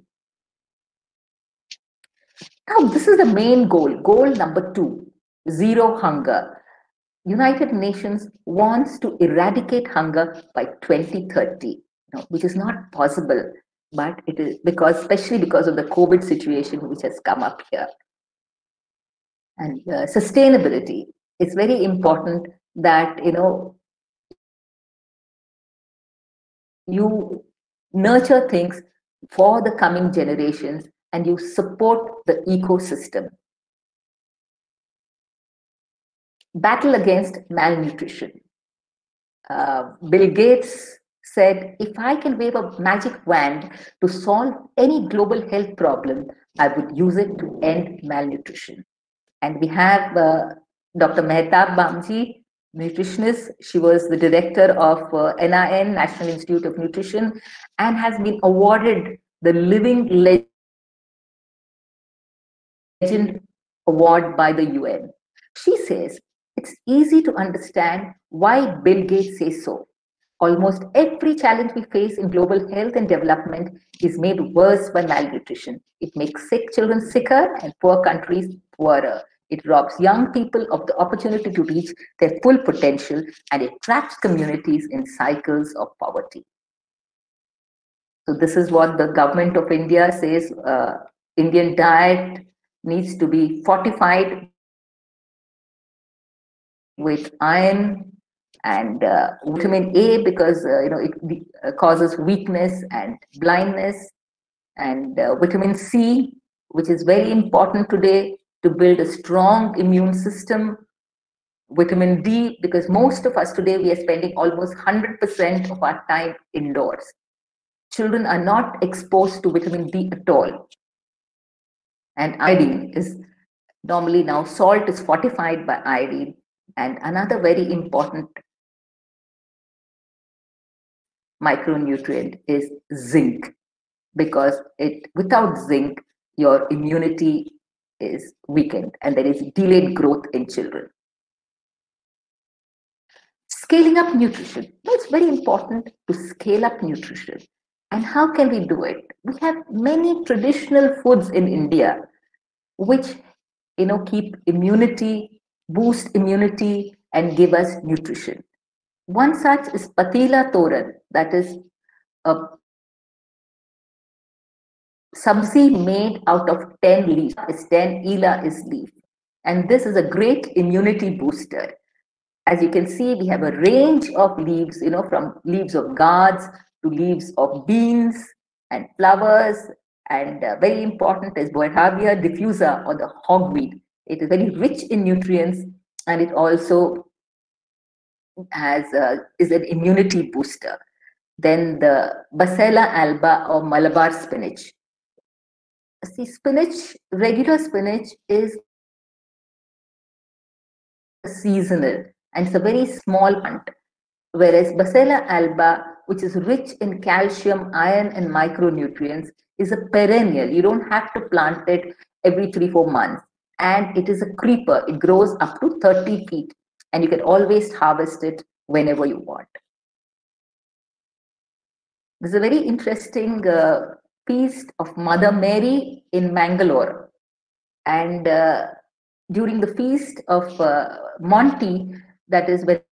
Now, this is the main goal. Goal number 2, zero hunger. United Nations wants to eradicate hunger by 2030, which is not possible, but it is especially because of the COVID situation which has come up here. And sustainability, it's very important that you nurture things for the coming generations and you support the ecosystem. Battle against malnutrition. Bill Gates said, if I can wave a magic wand to solve any global health problem, I would use it to end malnutrition. And we have Dr. Mehtab Bamji, nutritionist. She was the director of NIN, National Institute of Nutrition, and has been awarded the Living Legend Award by the UN. She says, it's easy to understand why Bill Gates says so. Almost every challenge we face in global health and development is made worse by malnutrition. It makes sick children sicker and poor countries poorer. It robs young people of the opportunity to reach their full potential, and it traps communities in cycles of poverty. So this is what the government of India says. Indian diet needs to be fortified with iron and vitamin A, because it causes weakness and blindness, and vitamin C, which is very important today to build a strong immune system. Vitamin D, because most of us today, we are spending almost 100% of our time indoors. Children are not exposed to vitamin D at all. And iodine is normally now, salt is fortified by iodine. And another very important micronutrient is zinc, because without zinc, your immunity is weakened and there is delayed growth in children. Scaling up nutrition. Now, it's very important to scale up nutrition. And how can we do it? We have many traditional foods in India which keep immunity, boost immunity, and give us nutrition. One such is patila toran, that is a sabzi made out of 10 leaves. Is 10, ila is leaf. And this is a great immunity booster. As you can see, we have a range of leaves, from leaves of gourds to leaves of beans and flowers. And very important is Boerhaavia diffusa, or the hogweed. It is very rich in nutrients, and it also is an immunity booster. Then the Basella alba, or Malabar spinach. See, spinach, regular spinach is seasonal and it's a very small plant, whereas Basella alba, which is rich in calcium, iron, and micronutrients, is a perennial. You don't have to plant it every 3-4 months, and it is a creeper. It grows up to 30 feet, and you can always harvest it whenever you want. There's a very interesting feast of Mother Mary in Mangalore. And during the feast of Monty, that is when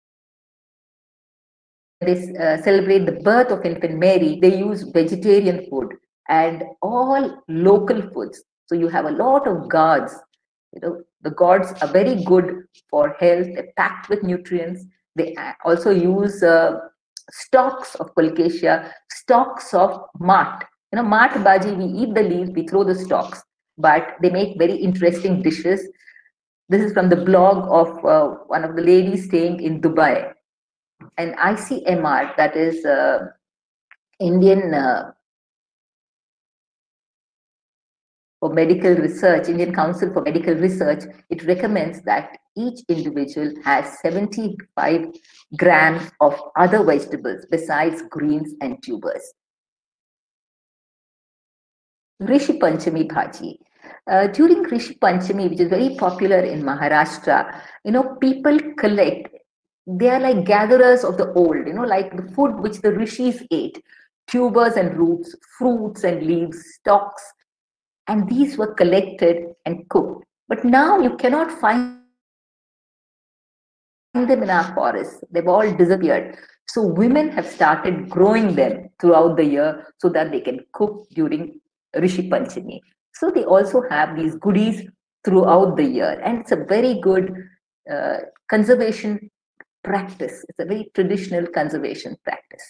they celebrate the birth of infant Mary, they use vegetarian food and all local foods. So you have a lot of gourds. The gourds are very good for health. They're packed with nutrients. They also use stalks of Colocasia, stalks of mart. Mart bhaji, we eat the leaves, we throw the stalks, but they make very interesting dishes. This is from the blog of one of the ladies staying in Dubai. And ICMR, that is Indian for Medical Research, Indian Council for Medical Research, it recommends that each individual has 75 grams of other vegetables besides greens and tubers. Rishi Panchami Bhaji. During Rishi Panchami, which is very popular in Maharashtra, people collect. They are like gatherers of the old, like the food which the rishis ate, tubers and roots, fruits and leaves, stalks, and these were collected and cooked. But now you cannot find them in our forests. They've all disappeared. So women have started growing them throughout the year so that they can cook during Rishi Panchami. So they also have these goodies throughout the year, and it's a very good conservation practice. It's a very traditional conservation practice.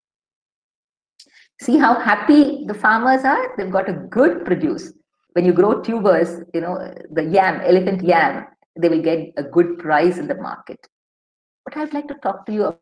See how happy the farmers are? They've got a good produce. When you grow tubers, the yam, elephant yam, they will get a good price in the market. But I'd like to talk to you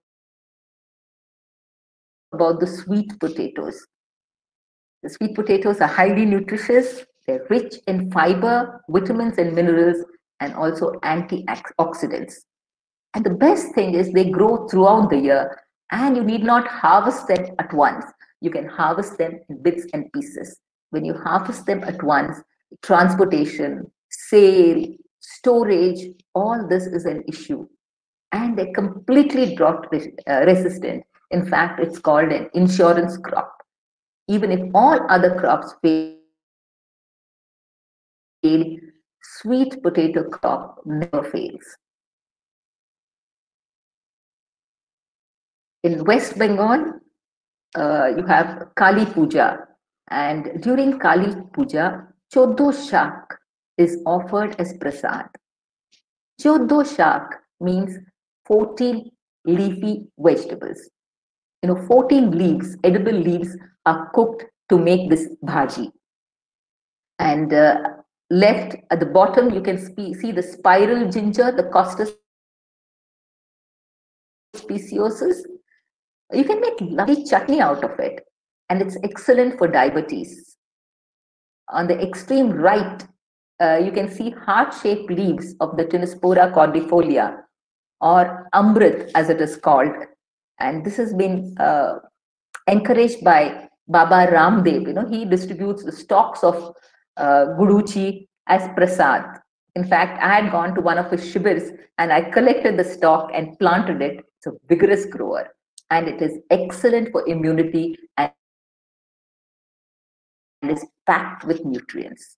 about the sweet potatoes. The sweet potatoes are highly nutritious. They're rich in fiber, vitamins and minerals, and also antioxidants. And the best thing is they grow throughout the year, and you need not harvest them at once. You can harvest them in bits and pieces. When you harvest them at once, transportation, sale, storage, all this is an issue. And they're completely drought resistant. In fact, it's called an insurance crop. Even if all other crops fail, sweet potato crop never fails. In West Bengal, you have Kali Puja, and during Kali Puja, Choddo Shak is offered as prasad. Choddo Shak means 14 leafy vegetables. 14 leaves, edible leaves, are cooked to make this bhaji. And left at the bottom, you can see the spiral ginger, the Costus speciosus. You can make lovely chutney out of it, and it's excellent for diabetes. On the extreme right, you can see heart-shaped leaves of the Tinospora cordifolia, or amrit as it is called. And this has been encouraged by Baba Ramdev. He distributes the stalks of guduchi as prasad. In fact, I had gone to one of his shibers and I collected the stalk and planted it. It's a vigorous grower, and it is excellent for immunity and is packed with nutrients.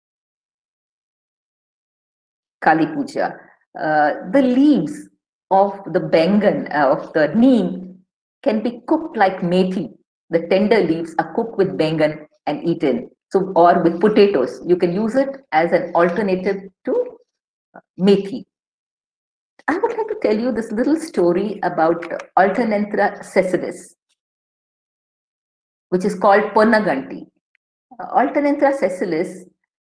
Kali Puja. The leaves of the bengan, of the neem, can be cooked like methi. The tender leaves are cooked with bengan and eaten. So, or with potatoes. You can use it as an alternative to methi. I would like to tell you this little story about Alternanthera sessilis, which is called Ponnaganti. Alternanthera sessilis,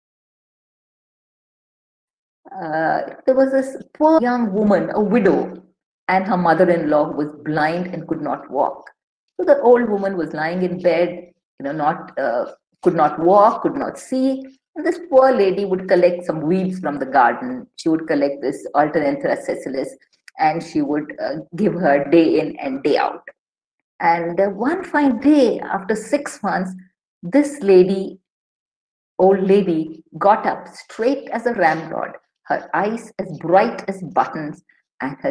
there was this poor young woman, a widow, and her mother-in-law was blind and could not walk. So the old woman was lying in bed, could not walk, could not see. And this poor lady would collect some weeds from the garden. She would collect this Alternanthera sessilis, and she would give her day in and day out. And one fine day, after 6 months, this old lady, got up straight as a ramrod, her eyes as bright as buttons, and her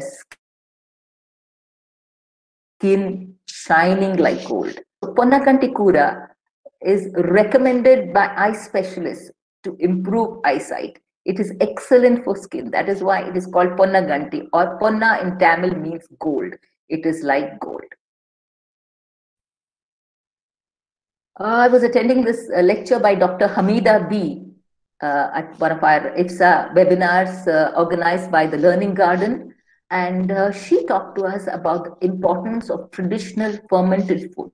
skin shining like gold. Ponnaganti Kura is recommended by eye specialists to improve eyesight. It is excellent for skin. That is why it is called Ponna Ganti, or Ponna in Tamil means gold. It is like gold. I was attending this lecture by Dr. Hamida B at one of our IFSA webinars organized by the Learning Garden. And she talked to us about the importance of traditional fermented food.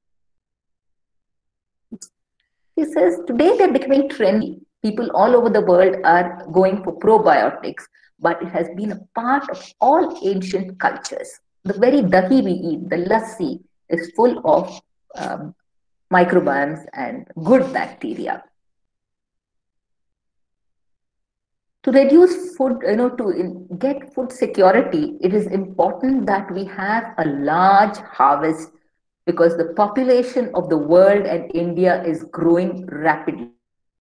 She says, today they're becoming trendy. People all over the world are going for probiotics, but it has been a part of all ancient cultures. The very dahi we eat, the lassi, is full of microbiomes and good bacteria. To reduce food, to get food security, it is important that we have a large harvest, because the population of the world and India is growing rapidly.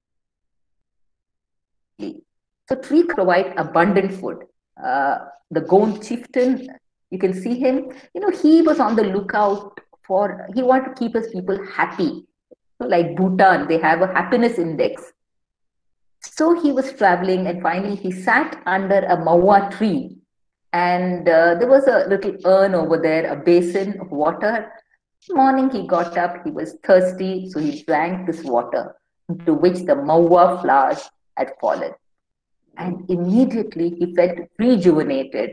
So trees provide abundant food. The Gond chieftain, you can see him, he was on the lookout he wanted to keep his people happy. So like Bhutan, they have a happiness index. So he was traveling, and finally he sat under a mawa tree, and there was a little urn over there, a basin of water. Morning he got up, he was thirsty, so he drank this water, into which the mawa flowers had fallen. And immediately he felt rejuvenated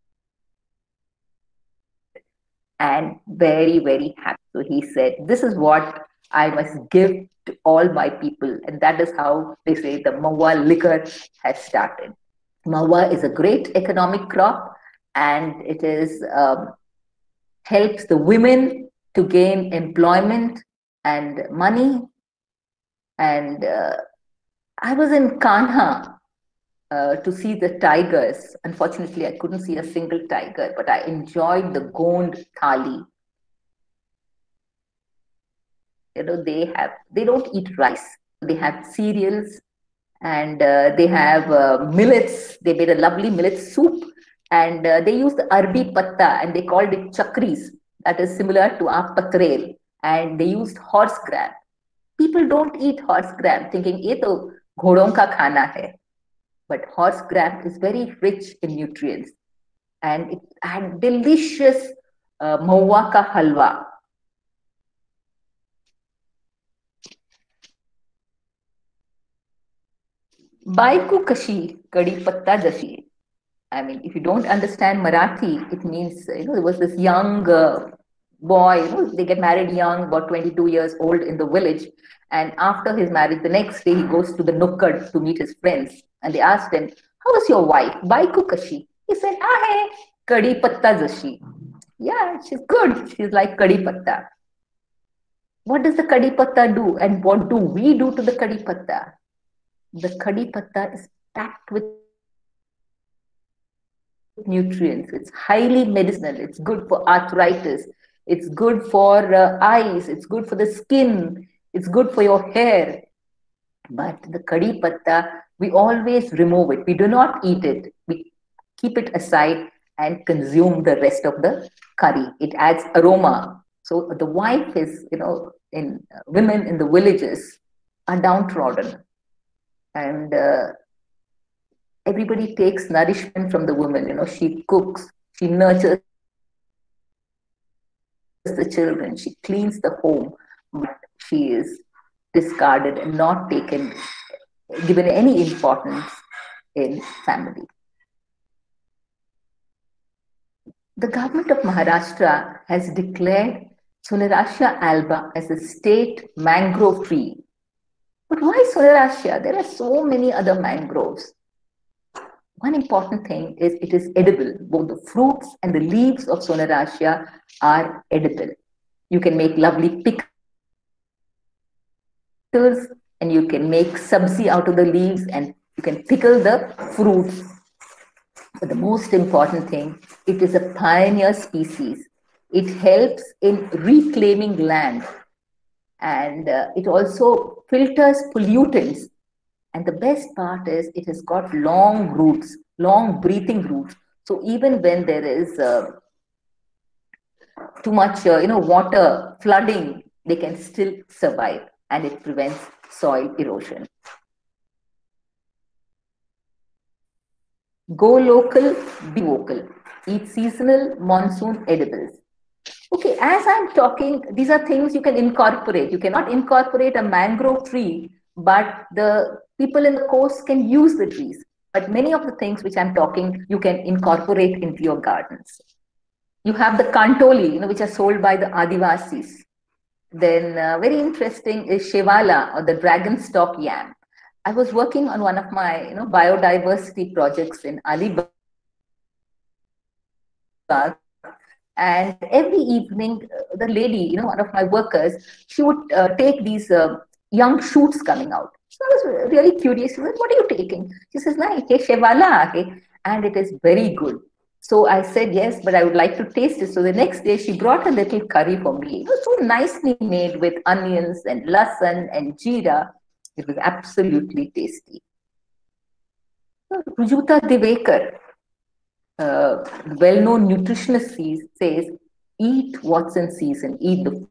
and very, very happy. So he said, this is what I must give to all my people. And that is how they say the mawa liquor has started. Mawa is a great economic crop, and it is helps the women to gain employment and money. And I was in Kanha to see the tigers. Unfortunately, I couldn't see a single tiger, but I enjoyed the Gond thali. They don't eat rice. They have cereals, and they have millets. They made a lovely millet soup, and they use the arbi patta, and they called it chakris. That is similar to our patrel, and they used horse gram. People don't eat horse gram, thinking ye to ghodon ka khana hai. But horse gram is very rich in nutrients, and it had delicious mawa ka halwa. Baiku kashi kadi patta jashi. I mean, if you don't understand Marathi, it means, there was this young boy, they get married young, about 22 years old in the village. And after his marriage, the next day he goes to the Nukkad to meet his friends. And they asked him, how is your wife? Baiku kashi. He said, ahe, kadi patta jashi. Yeah, she's good. She's like kadi patta. What does the kadi patta do? And what do we do to the kadi patta? The kadi patta is packed with nutrients. It's highly medicinal. It's good for arthritis. It's good for eyes. It's good for the skin. It's good for your hair. But the kadi patta, we always remove it. We do not eat it. We keep it aside and consume the rest of the curry. It adds aroma. So the wife is, women in the villages are downtrodden. And everybody takes nourishment from the woman. She cooks, she nurtures the children, she cleans the home, but she is discarded and not given any importance in family. The government of Maharashtra has declared Sonerassia alba as a state mangrove tree. But why Sonerassia? There are so many other mangroves. One important thing is it is edible. Both the fruits and the leaves of Sonerassia are edible. You can make lovely pickles, and you can make sabzi out of the leaves, and you can pickle the fruits. But the most important thing, it is a pioneer species. It helps in reclaiming land, and it also filters pollutants. And the best part is it has got long roots, long breathing roots. So even when there is too much, water flooding, they can still survive. and it prevents soil erosion. Go local, be vocal. Eat seasonal monsoon edibles. Okay, as I'm talking, these are things you can incorporate. You cannot incorporate a mangrove tree, but the people in the coast can use the trees. But many of the things which I'm talking, you can incorporate into your gardens. You have the kantoli, which are sold by the Adivasis. Then very interesting is Shevala, or the dragon stalk yam. I was working on one of my biodiversity projects in Alibag, and every evening the lady, one of my workers, she would take these young shoots coming out. So I was really curious. She said, "What are you taking?" She says, "Na, ye Shevala hai," and it is very good. So I said, "Yes, but I would like to taste it." So the next day she brought a little curry for me. It was so nicely made with onions and lasan and jeera. It was absolutely tasty. Rujuta Divekar, well-known nutritionist, says, eat what's in season. Eat the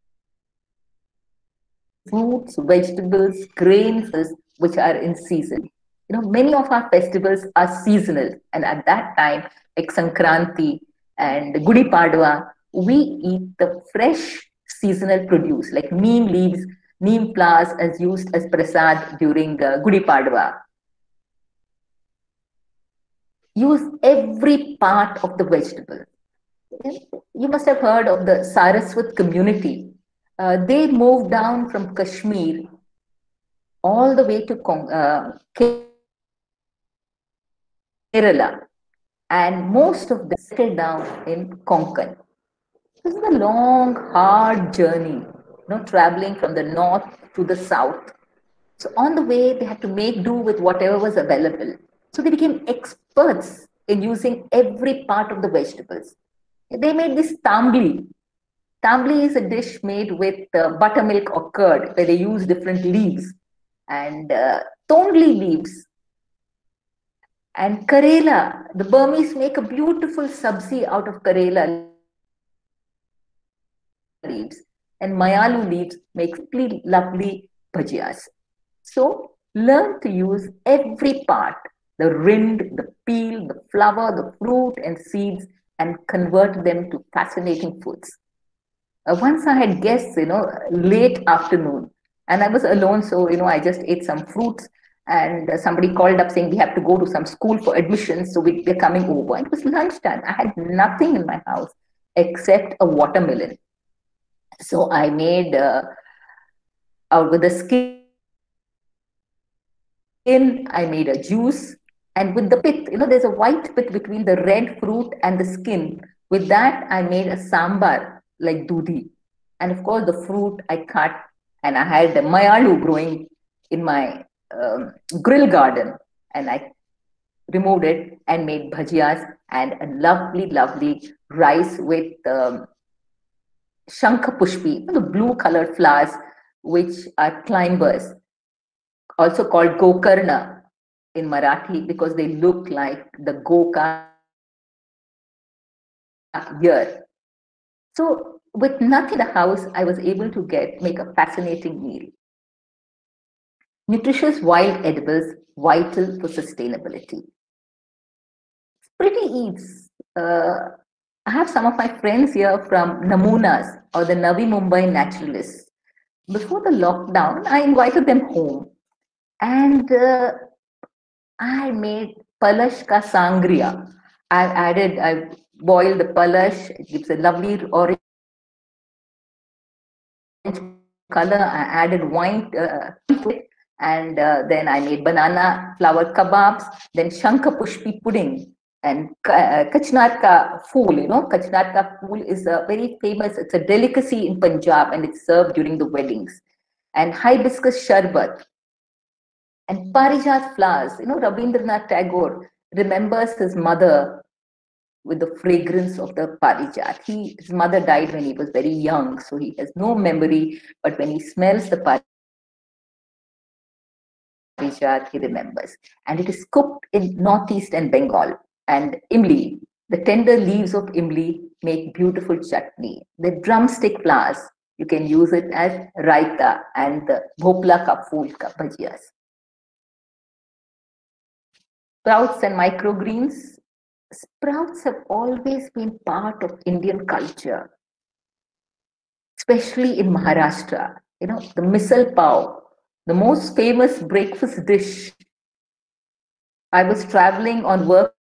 fruits, vegetables, grains which are in season. Many of our festivals are seasonal, and at that time, like Sankranti and Gudi Padwa, we eat the fresh seasonal produce, like neem leaves, neem flowers as used as prasad during Gudi Padwa. Use every part of the vegetable. You must have heard of the Saraswat community. They moved down from Kashmir all the way to Kerala, and most of them settled down in Konkan. This is a long, hard journey, traveling from the north to the south. So on the way, they had to make do with whatever was available. So they became experts in using every part of the vegetables. They made this tambli. Tambli is a dish made with buttermilk or curd, where they use different leaves. And tondli leaves. And Karela, the Burmese make a beautiful sabzi out of Karela leaves. And Mayalu leaves make lovely bhajiyas. So learn to use every part, the rind, the peel, the flower, the fruit and seeds, and convert them to fascinating foods. Once I had guests, late afternoon, and I was alone, so, I just ate some fruits, and somebody called up saying we have to go to some school for admissions, so we're coming over. It was lunchtime. I had nothing in my house except a watermelon. So I made, out with the skin, I made a juice, and with the pith, there's a white pith between the red fruit and the skin. With that, I made a sambar, like dudi. And of course, the fruit I cut, and I had the mayalu growing in my grill garden, and I removed it and made bhajiyas and a lovely, lovely rice with shankha pushpi, the blue colored flowers, which are climbers, also called gokarna in Marathi, because they look like the goka ear. So with nothing in the house, I was able to make a fascinating meal. Nutritious wild edibles, vital for sustainability. Pretty eats. I have some of my friends here from Namunas, or the Navi Mumbai naturalists. Before the lockdown, I invited them home, and I made palash ka sangria. I boiled the palash. It gives a lovely orange color. I added wine to it, and then I made banana flour kebabs, then shankha pushpi pudding, and kachnar ka fool. Kachnar ka fool is a very famous, it's a delicacy in Punjab, and it's served during the weddings. And hibiscus sharbat, and parijat flowers. Rabindranath Tagore remembers his mother with the fragrance of the parijat. His mother died when he was very young, so he has no memory, but when he smells the parijat, he remembers. And it is cooked in Northeast and Bengal. And imli, the tender leaves of imli make beautiful chutney. The drumstick flowers, You can use it as raita and the bhopla ka phool ka bhajiyas. Sprouts and microgreens. Sprouts have always been part of Indian culture, especially in Maharashtra. You know, the misal pav, the most famous breakfast dish. I was traveling on work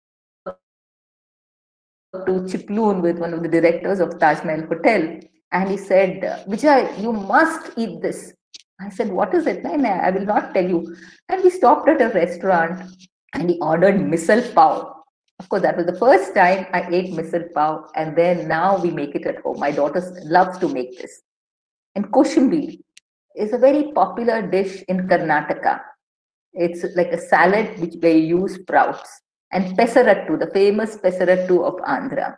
to Chiploon with one of the directors of Taj Mahal Hotel, and he said, Vijay, you must eat this. I said, what is it? No, I will not tell you. And we stopped at a restaurant and he ordered misal pav. Of course, that was the first time I ate misal pav, and then now we make it at home. My daughter loves to make this. And koshimbi is a very popular dish in Karnataka. It's like a salad which they use sprouts. And pesarattu, the famous pesarattu of Andhra.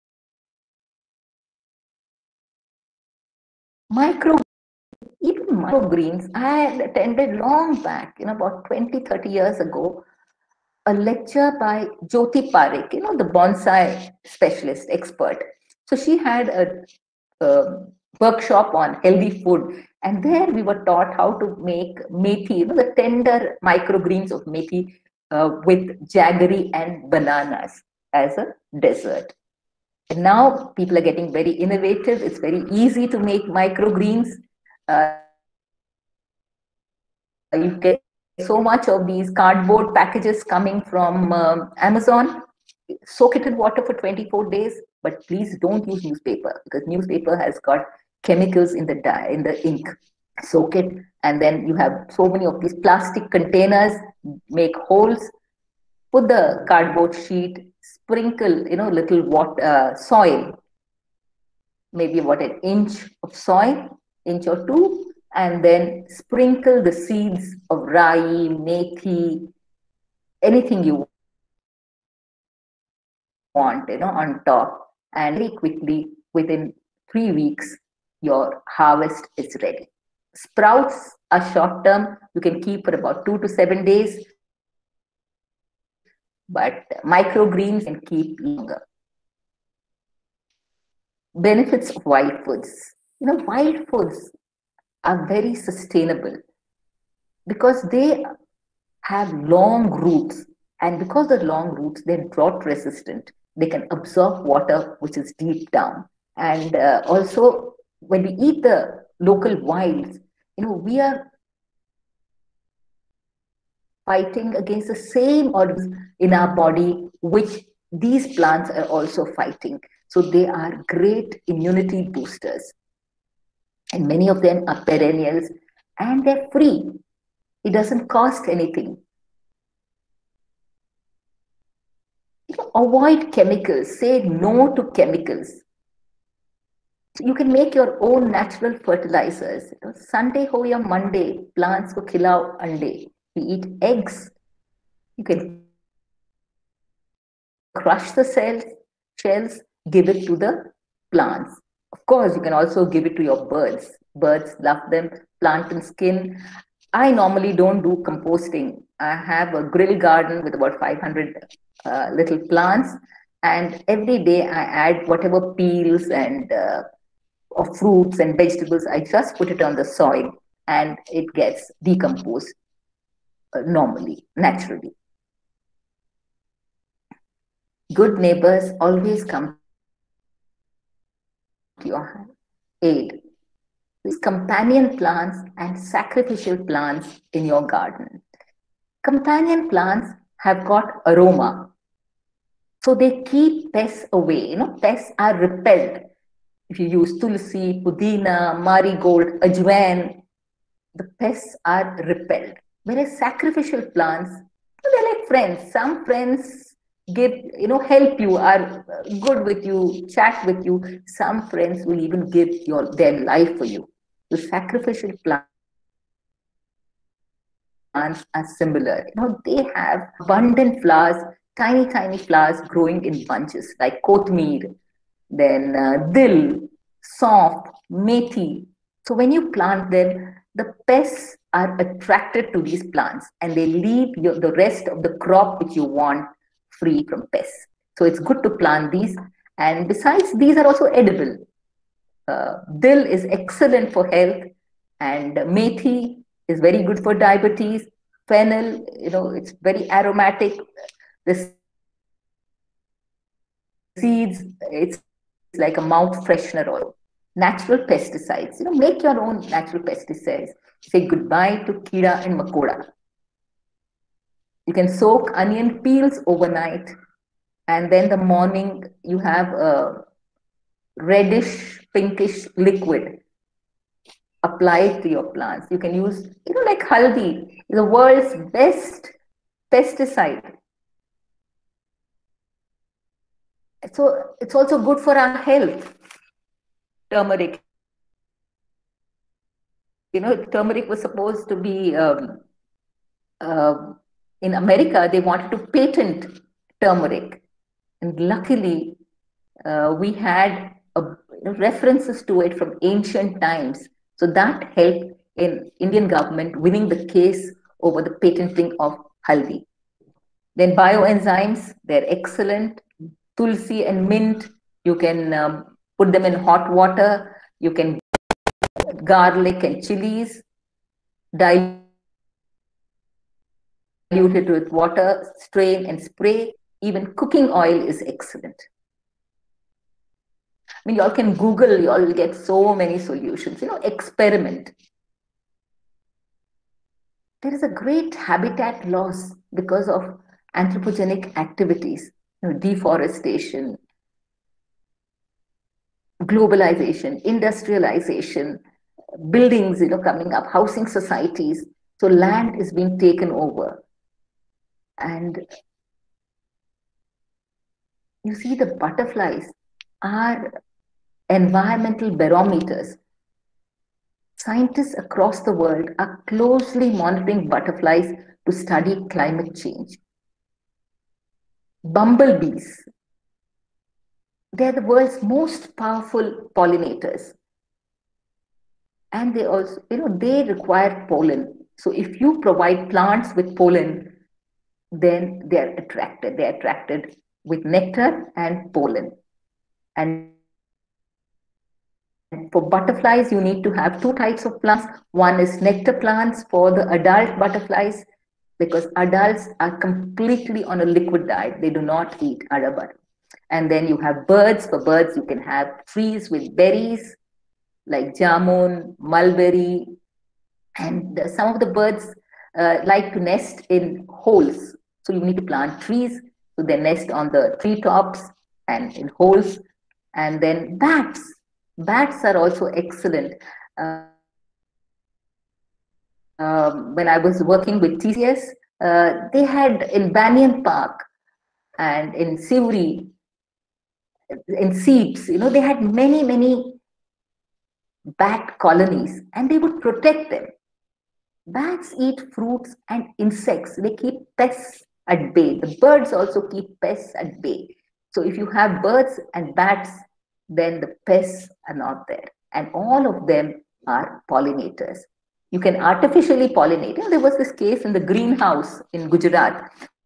Even microgreens, I had attended long back, about 20, 30 years ago, a lecture by Jyoti Parekh, the bonsai specialist, expert. So she had a workshop on healthy food. And there we were taught how to make methi, the tender microgreens of methi with jaggery and bananas as a dessert. And now people are getting very innovative. It's very easy to make microgreens. You get so much of these cardboard packages coming from Amazon. Soak it in water for 24 days, but please don't use newspaper, because newspaper has got chemicals in the ink. Soak it, and then you have so many of these plastic containers. Make holes, put the cardboard sheet, sprinkle, little water, soil, maybe about an inch of soil, inch or two, and then sprinkle the seeds of rai, methi, anything you want, on top, and very quickly, within 3 weeks, your harvest is ready. Sprouts are short term. You can keep for about 2 to 7 days, but microgreens can keep longer. Benefits of wild foods. Wild foods are very sustainable because they have long roots, and because of the long roots, they're drought resistant. They can absorb water which is deep down. And also, when we eat the local wilds, we are fighting against the same organisms in our body, which these plants are also fighting. So they are great immunity boosters. And many of them are perennials, and they're free. It doesn't cost anything. Avoid chemicals. Say no to chemicals. You can make your own natural fertilizers. Sunday ho ya Monday, plants ko khilao ande. We eat eggs. You can crush the shells, give it to the plants. Of course, you can also give it to your birds. Birds love them. Plant and skin. I normally don't do composting. I have a grill garden with about 500 little plants, and every day I add whatever peels and of fruits and vegetables. I just put it on the soil, and it gets decomposed normally, naturally. Good neighbors always come to your aid. These companion plants and sacrificial plants in your garden. Companion plants have got aroma, so they keep pests away. Pests are repelled. If you use tulsi, pudina, marigold, ajwain, the pests are repelled. Whereas sacrificial plants, they're like friends. Some friends give, help you, are good with you, chat with you. Some friends will even give their life for you. The sacrificial plants are similar. They have abundant flowers, tiny, tiny flowers growing in bunches, like kothmeer, then dill, saunf, methi. So when you plant them, the pests are attracted to these plants, and they leave the rest of the crop which you want free from pests. So it's good to plant these. And besides, these are also edible. Dill is excellent for health, and methi is very good for diabetes. Fennel, it's very aromatic. The seeds, it's like a mouth freshener also. Natural pesticides, make your own natural pesticides. Say goodbye to Kida and Makoda. You can soak onion peels overnight, and then the morning you have a reddish, pinkish liquid. Apply it to your plants. You can use, like haldi, the world's best pesticide. So it's also good for our health. Turmeric. Turmeric was supposed to be, in America, they wanted to patent turmeric. And luckily, we had references to it from ancient times. So that helped in Indian government winning the case over the patenting of haldi. Then bioenzymes, they're excellent. Tulsi and mint, you can put them in hot water. You can garlic and chilies, dilute it with water, strain and spray. Even cooking oil is excellent. I mean, y'all can Google, y'all will get so many solutions. Experiment. There is a great habitat loss because of anthropogenic activities, deforestation, globalization, industrialization, buildings, coming up, housing societies. So land is being taken over. And you see, the butterflies are environmental barometers. Scientists across the world are closely monitoring butterflies to study climate change. Bumblebees, they're the world's most powerful pollinators. And they also, they require pollen. So if you provide plants with pollen, then they're attracted. They're attracted with nectar and pollen. And for butterflies, you need to have two types of plants. One is nectar plants for the adult butterflies, because adults are completely on a liquid diet. They do not eat other butter. And then you have birds. For birds, you can have trees with berries like jamun, mulberry. And some of the birds like to nest in holes. So you need to plant trees. So they nest on the treetops and in holes. And then bats. Bats are also excellent. When I was working with TCS, they had in Banyan Park and in Sivri, in Seeps, they had many, many bat colonies, and they would protect them. Bats eat fruits and insects. They keep pests at bay. The birds also keep pests at bay. So if you have birds and bats, then the pests are not there. And all of them are pollinators. You can artificially pollinate. There was this case in the greenhouse in Gujarat.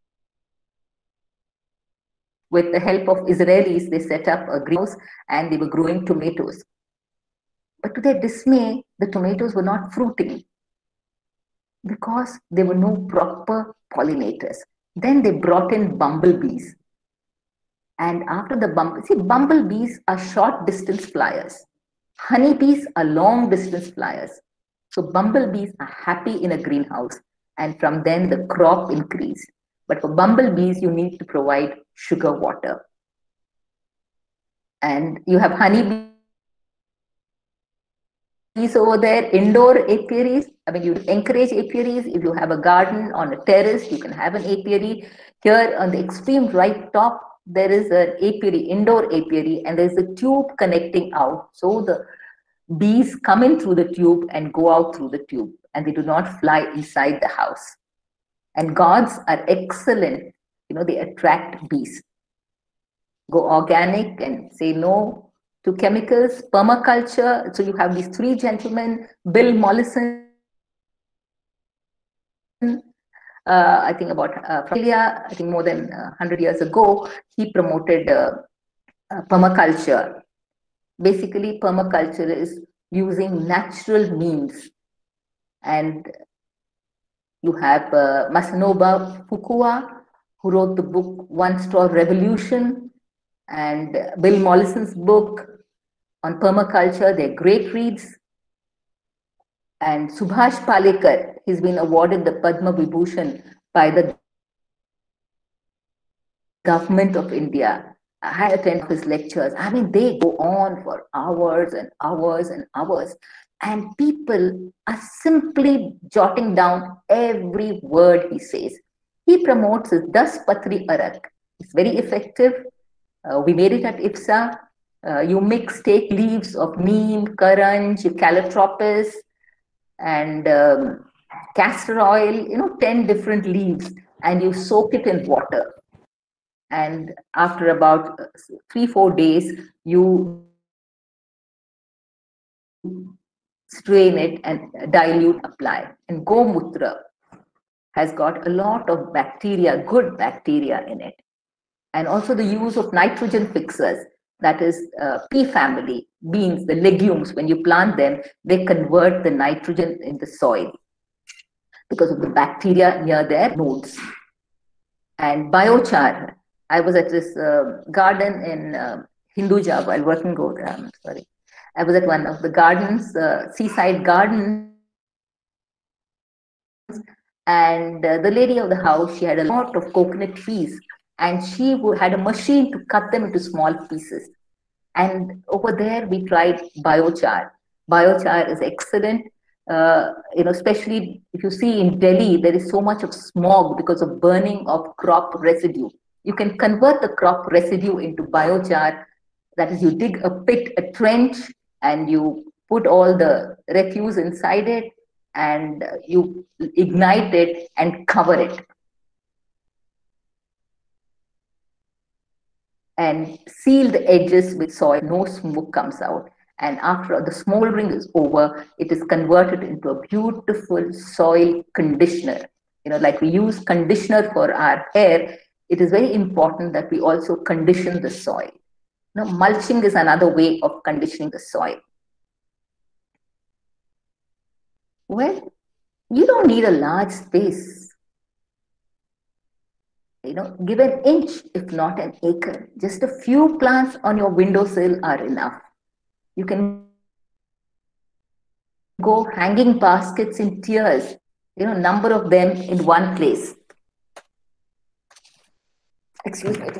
With the help of Israelis, they set up a greenhouse and they were growing tomatoes. But to their dismay, the tomatoes were not fruiting because there were no proper pollinators. Then they brought in bumblebees. And after the bumblebees are short distance flyers. Honeybees are long distance flyers. So bumblebees are happy in a greenhouse, and from then the crop increased. But for bumblebees, you need to provide sugar water. And you have honeybees over there, indoor apiaries. I mean, you encourage apiaries. If you have a garden on a terrace, you can have an apiary. Here on the extreme right top, there is an apiary, indoor apiary, and there's a tube connecting out. So the bees come in through the tube and go out through the tube, and they do not fly inside the house. And gods are excellent. They attract bees. Go organic and say no to chemicals. Permaculture. So you have these three gentlemen, Bill Mollison, I think about from India, I think more than 100 years ago, he promoted permaculture. Basically, permaculture is using natural means. And you have Masanobu Fukuda, who wrote the book One Straw Revolution, and Bill Mollison's book on permaculture. They're great reads. And Subhash Palekar, he's been awarded the Padma Vibhushan by the government of India. I attend his lectures. I mean, they go on for hours and hours and hours. And people are simply jotting down every word he says. He promotes his Das Patri Arak. It's very effective. We made it at IPSA. You take leaves of neem, karanj, calotropis, and castor oil, 10 different leaves, and you soak it in water. And after about 3-4 days, you strain it and dilute, apply. And Gomutra has got a lot of bacteria, good bacteria in it. And also the use of nitrogen fixers, that is pea family, beans, the legumes, when you plant them, they convert the nitrogen in the soil because of the bacteria near their nodes. And biochar, I was at this garden in Hinduja while working I was at one of the gardens, seaside gardens, and the lady of the house, she had a lot of coconut trees, and she had a machine to cut them into small pieces. And over there, we tried biochar. Biochar is excellent. Especially if you see in Delhi, there is so much of smog because of burning of crop residue. You can convert the crop residue into biochar. That is, you dig a pit, a trench, and you put all the refuse inside it, and you ignite it and cover it. And seal the edges with soil, no smoke comes out. And after the smoldering is over, it is converted into a beautiful soil conditioner. Like we use conditioner for our hair, it is very important that we also condition the soil. Mulching is another way of conditioning the soil. Well, you don't need a large space. Give an inch, if not an acre. Just a few plants on your windowsill are enough. You can go hanging baskets in tiers, number of them in one place. Excuse me,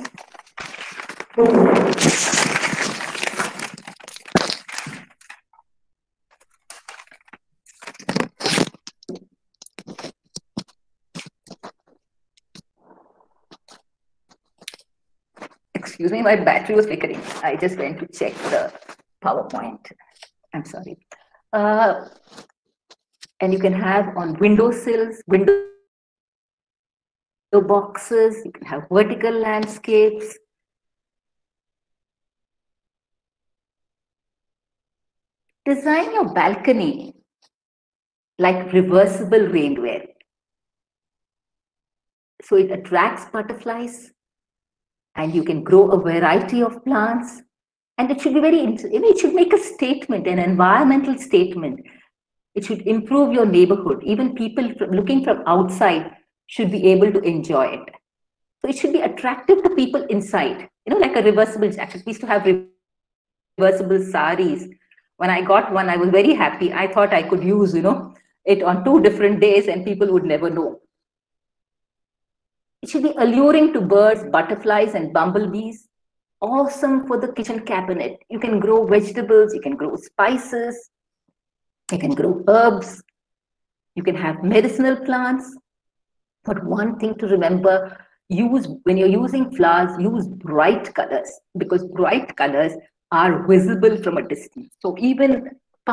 Excuse me, my battery was flickering. I just went to check the PowerPoint. I'm sorry. And you can have on windowsills, window boxes, you can have vertical landscapes. Design your balcony like reversible rainwear. So it attracts butterflies, and you can grow a variety of plants. And it should be it should make a statement, an environmental statement. It should improve your neighborhood. Even people looking from outside should be able to enjoy it. So it should be attractive to people inside, like a reversible jacket. We used to have reversible saris. When I got one, I was very happy. I thought I could use, it on 2 different days and people would never know. It should be alluring to birds, butterflies, and bumblebees. Awesome for the kitchen cabinet. You can grow vegetables, you can grow spices, you can grow herbs, you can have medicinal plants. But one thing to remember, when you're using flowers, use bright colors, because bright colors are visible from a distance. So even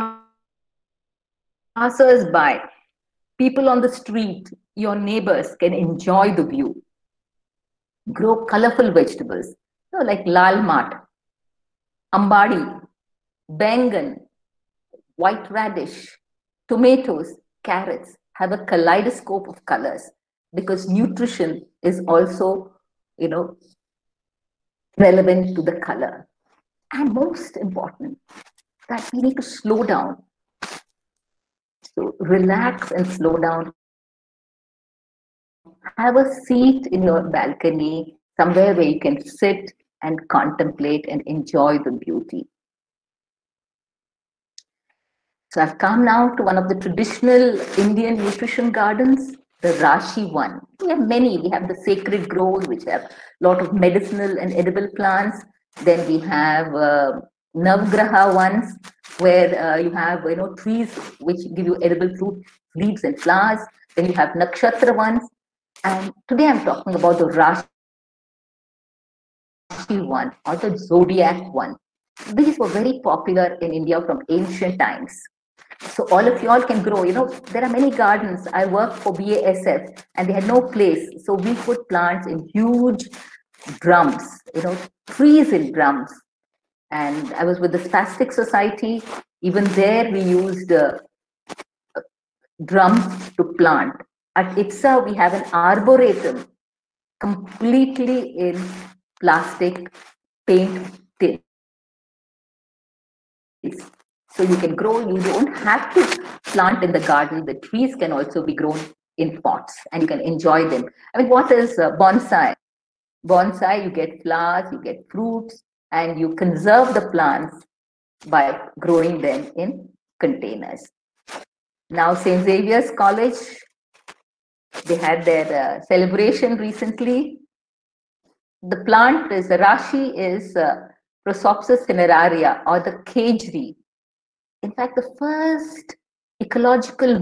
passers-by, people on the street, your neighbors can enjoy the view. Grow colorful vegetables, like lal mat, ambadi, bangan, white radish, tomatoes, carrots. Have a kaleidoscope of colors, because nutrition is also, relevant to the color. And most important, that we need to slow down. So relax and slow down. Have a seat in your balcony, somewhere where you can sit and contemplate and enjoy the beauty. So I've come now to one of the traditional Indian nutrition gardens, the Rashi one. We have many. We have the Sacred Grove, which have a lot of medicinal and edible plants. Then we have Navgraha ones, where you have trees which give you edible fruit, leaves and flowers. Then you have Nakshatra ones. And today I'm talking about the Rashi one or the Zodiac one. These were very popular in India from ancient times. So all of you all can grow. There are many gardens. I worked for BASF and they had no place. So we put plants in huge drums, trees in drums. And I was with the Spastic Society. Even there we used drums to plant. At ITSA, we have an arboretum completely in plastic paint tins. So you can grow, you don't have to plant in the garden. The trees can also be grown in pots and you can enjoy them. I mean, what is bonsai? Bonsai, you get flowers, you get fruits, and you conserve the plants by growing them in containers. Now, St. Xavier's College, they had their celebration recently. The plant is, the Rashi is Prosopis cineraria or the cage-tree. In fact, the first ecological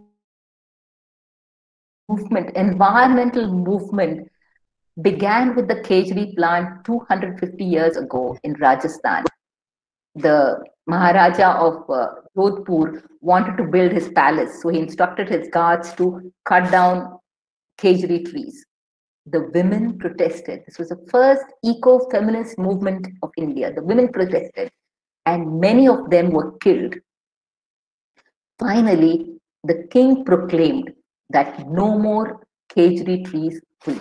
movement, environmental movement began with the cage-tree plant 250 years ago in Rajasthan. The Maharaja of Jodhpur wanted to build his palace, so he instructed his guards to cut down cage-tree trees. The women protested. This was the first eco-feminist movement of India. The women protested, and many of them were killed. Finally, the king proclaimed that no more cage-tree trees will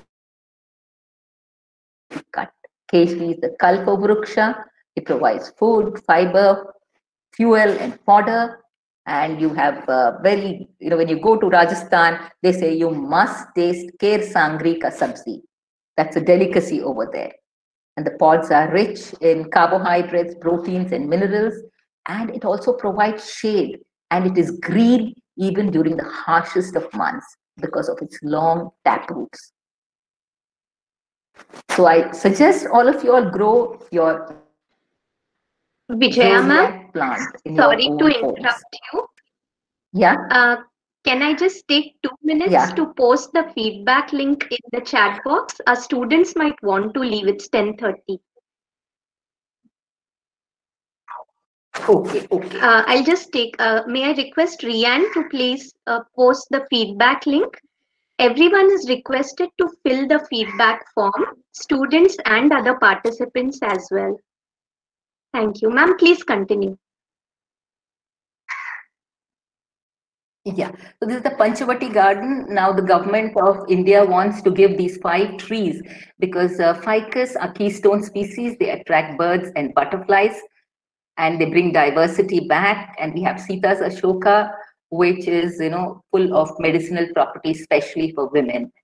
be cut. Cage-tree is the Kalpa Vruksha. It provides food, fiber, fuel, and fodder. And you have when you go to Rajasthan, they say you must taste Ker Sangri ka sabzi. That's a delicacy over there. And the pods are rich in carbohydrates, proteins, and minerals. And it also provides shade. And it is green even during the harshest of months because of its long taproots. So I suggest all of you all grow your Vijaya ma'am, plant in sorry your to own interrupt homes. you. Yeah. Can I just take 2 minutes to post the feedback link in the chat box? Our students might want to leave. It's 10:30. Okay. I'll just take, may I request Rian to please post the feedback link? Everyone is requested to fill the feedback form, students and other participants as well. Thank you. Ma'am, please continue. Yeah, so this is the Panchavati garden. Now the government of India wants to give these 5 trees because ficus are keystone species. They attract birds and butterflies and they bring diversity back. And we have Sita's Ashoka, which is, full of medicinal properties, especially for women.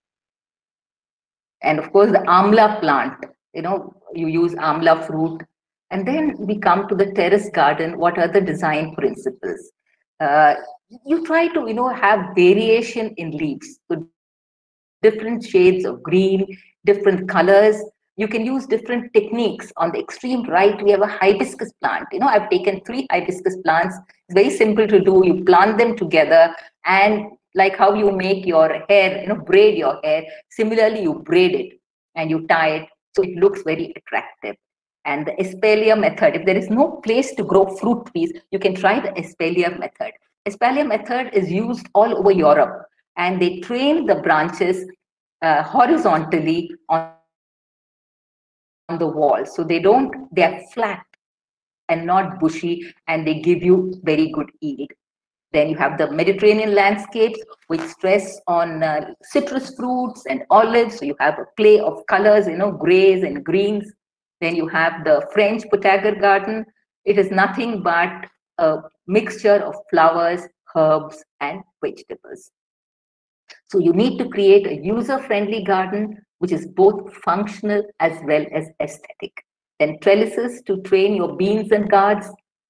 And of course, the Amla plant, you use Amla fruit. And then we come to the terrace garden. What are the design principles? You try to, have variation in leaves. So different shades of green, different colors. You can use different techniques. On the extreme right, we have a hibiscus plant. I've taken 3 hibiscus plants. It's very simple to do. You plant them together and like how you make your hair, braid your hair. Similarly, you braid it and you tie it so it looks very attractive. And the espalier method, if there is no place to grow fruit trees, you can try the espalier method. Espalier method is used all over Europe and they train the branches horizontally on the wall. So they are flat and not bushy and they give you very good yield. Then you have the Mediterranean landscapes which stress on citrus fruits and olives. So you have a play of colors, grays and greens. Then you have the French potager garden. It is nothing but a mixture of flowers, herbs, and vegetables. So you need to create a user-friendly garden, which is both functional as well as aesthetic. Then trellises to train your beans and gourds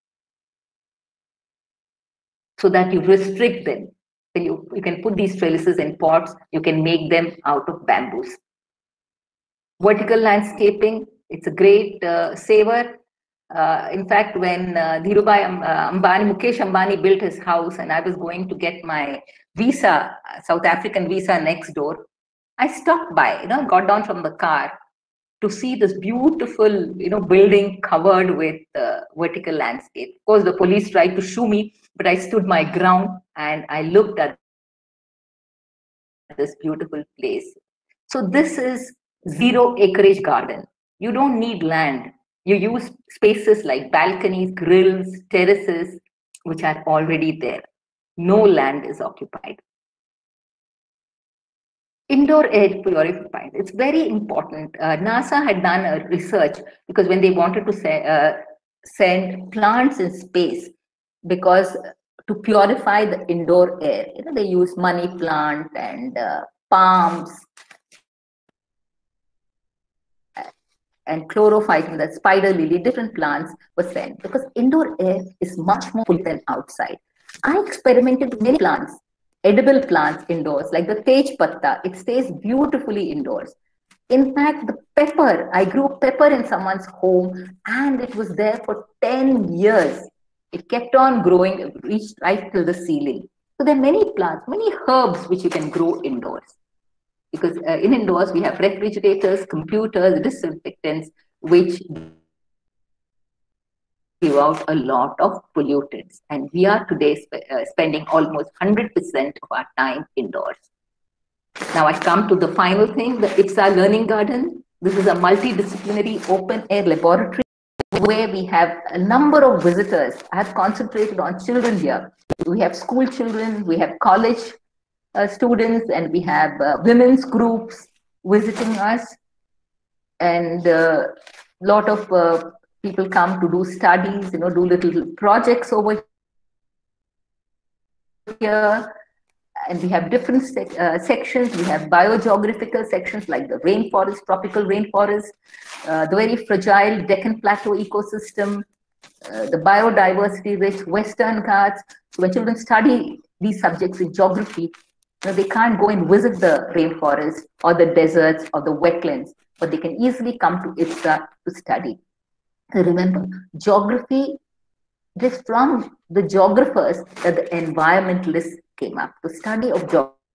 so that you restrict them. Then you can put these trellises in pots, you can make them out of bamboos. Vertical landscaping, it's a great saver. In fact, when Dhirubhai Ambani, Mukesh Ambani built his house and I was going to get my visa, South African visa next door, I stopped by, got down from the car to see this beautiful, building covered with vertical landscape. Of course, the police tried to shoo me, but I stood my ground and I looked at this beautiful place. So this is zero acreage garden. You don't need land. You use spaces like balconies, grills, terraces, which are already there. No land is occupied. Indoor air purifier. It's very important. NASA had done a research because when they wanted to send plants in space, because to purify the indoor air, they use money plant and palms and chlorophyte, the spider lily, different plants were sent because indoor air is much more polluted than outside. I experimented with many plants, edible plants indoors, like the tej patta. It stays beautifully indoors. In fact, the pepper, I grew pepper in someone's home and it was there for 10 years. It kept on growing, it reached right to the ceiling. So there are many plants, many herbs which you can grow indoors. Because in indoors, we have refrigerators, computers, disinfectants, which give out a lot of pollutants. And we are today spending almost 100% of our time indoors. Now I come to the final thing, the IPSA Learning Garden. This is a multidisciplinary open air laboratory where we have a number of visitors. I have concentrated on children here. We have school children, we have college students, and we have women's groups visiting us. And a lot of people come to do studies, do little projects over here. And we have different sections. We have biogeographical sections like the rainforest, tropical rainforest, the very fragile Deccan Plateau ecosystem, the biodiversity-rich Western Ghats. So when children study these subjects in geography, they can't go and visit the rainforest or the deserts or the wetlands, but they can easily come to IPSA to study. Remember, geography, it is from the geographers that the environmentalists came up. The study of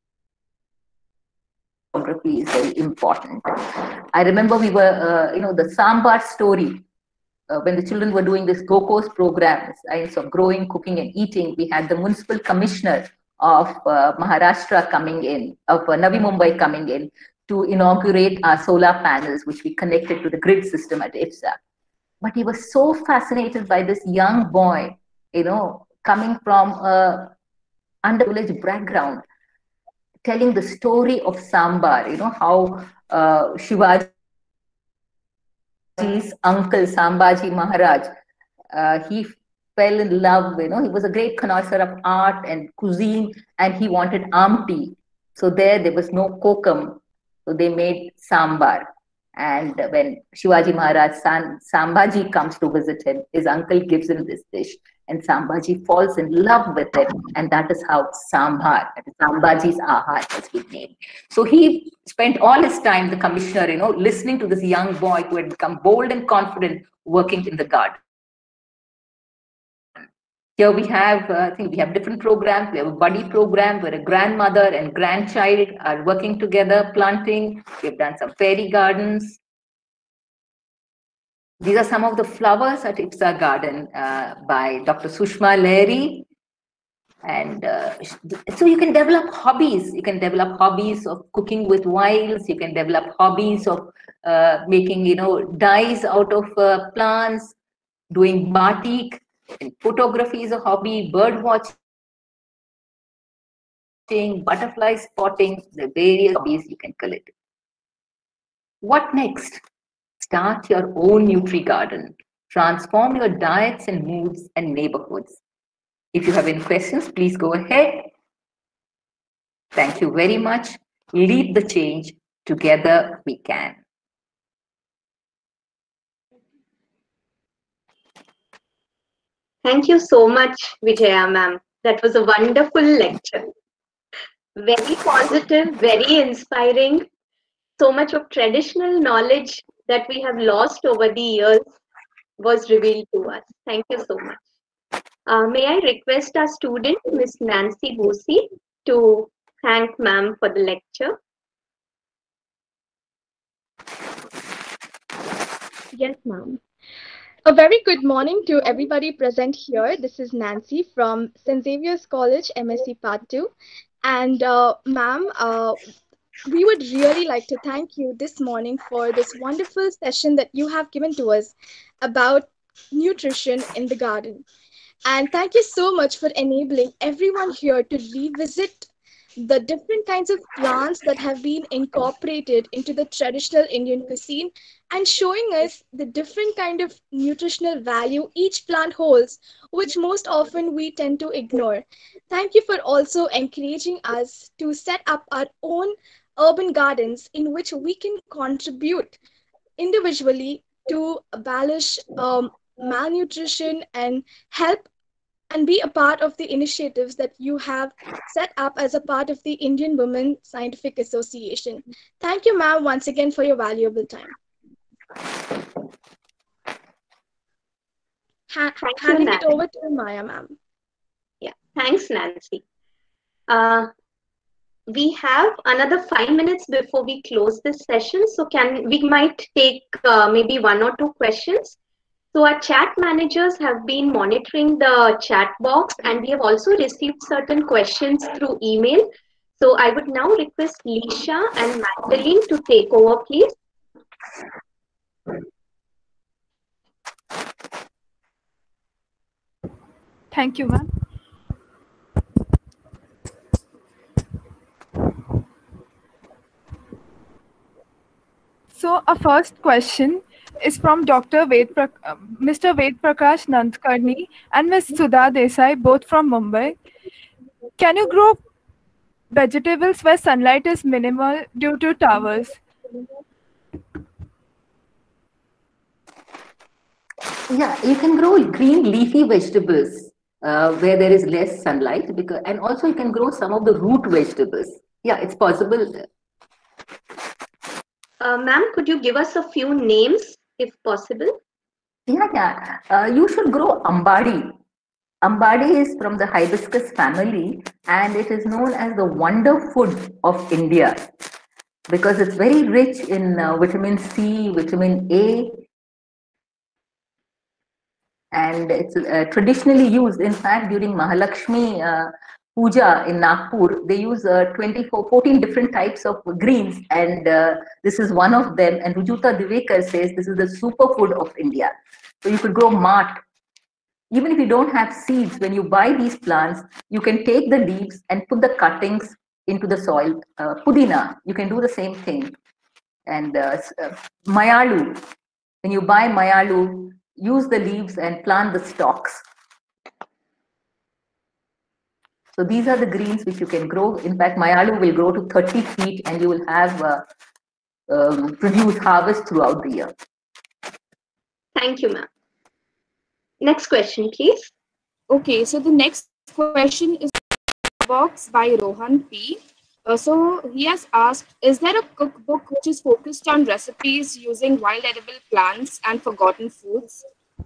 geography is very important. I remember we were, the Sambar story, when the children were doing this GOKOS program, science of growing, cooking and eating, we had the municipal commissioner of Maharashtra coming in, of Navi Mumbai coming in to inaugurate our solar panels, which we connected to the grid system at IPSA. But he was so fascinated by this young boy, coming from a underprivileged background, telling the story of Sambar, how Shivaji's uncle, Sambhaji Maharaj, he fell in love, he was a great connoisseur of art and cuisine, and he wanted amti. So there was no kokum, so they made sambar. And when Shivaji Maharaj's son Sambhaji comes to visit him, his uncle gives him this dish, and Sambhaji falls in love with it, and that is how Sambar, Sambhaji's Ahar, has been named. So he spent all his time, the commissioner, listening to this young boy who had become bold and confident working in the garden. Here we have, I think we have different programs. We have a buddy program where a grandmother and grandchild are working together, planting. We've done some fairy gardens. These are some of the flowers at IPSA Garden by Dr. Sushma Lahiri. And so you can develop hobbies. You can develop hobbies of cooking with wilds. You can develop hobbies of making, dyes out of plants, doing batik. And photography is a hobby, bird watching, butterfly spotting, the various hobbies you can collect. What next? Start your own Nutri-Garden. Transform your diets and moods and neighborhoods. If you have any questions, please go ahead. Thank you very much. Lead the change. Together we can. Thank you so much, Vijaya ma'am. That was a wonderful lecture. Very positive, very inspiring. So much of traditional knowledge that we have lost over the years was revealed to us. Thank you so much. May I request our student, Miss Nancy Bosi, to thank ma'am for the lecture. Yes, ma'am. A very good morning to everybody present here. This is Nancy from St. Xavier's College, MSc Part 2. And ma'am, we would really like to thank you this morning for this wonderful session that you have given to us about nutrition in the garden. And thank you so much for enabling everyone here to revisit the different kinds of plants that have been incorporated into the traditional Indian cuisine and showing us the different kind of nutritional value each plant holds, which most often we tend to ignore. Thank you for also encouraging us to set up our own urban gardens in which we can contribute individually to abolish malnutrition and help and be a part of the initiatives that you have set up as a part of the Indian Women Scientific Association. Thank you, ma'am, once again for your valuable time. Handing it over to Maya, ma'am. Yeah, thanks, Nancy. We have another 5 minutes before we close this session, so we might take maybe 1 or 2 questions. So our chat managers have been monitoring the chat box, and we have also received certain questions through email. So I would now request Lisha and Magdalene to take over, please. Thank you, ma'am. So our first question is from Mr. Ved Prakash Nandkarni and Ms. Sudha Desai, both from Mumbai. Can you grow vegetables where sunlight is minimal due to towers? Yeah, you can grow green leafy vegetables where there is less sunlight, and also you can grow some of the root vegetables. Yeah, it's possible. Ma'am, could you give us a few names if possible? Yeah. You should grow ambadi. Ambadi is from the hibiscus family, and it is known as the wonder food of India because it's very rich in vitamin C, vitamin A, and it's traditionally used. In fact, during Mahalakshmi Puja in Nagpur, they use 14 different types of greens, and this is one of them. And Rujuta Divekar says this is the superfood of India. So you could grow mart. Even if you don't have seeds, when you buy these plants, you can take the leaves and put the cuttings into the soil. Pudina, you can do the same thing. And mayalu, when you buy mayalu, use the leaves and plant the stalks. So these are the greens which you can grow. In fact, mayalu will grow to 30 feet and you will have produce harvest throughout the year. Thank you, ma'am. Next question, please. Okay, so the next question is box by Rohan P. So he has asked, is there a cookbook which is focused on recipes using wild edible plants and forgotten foods?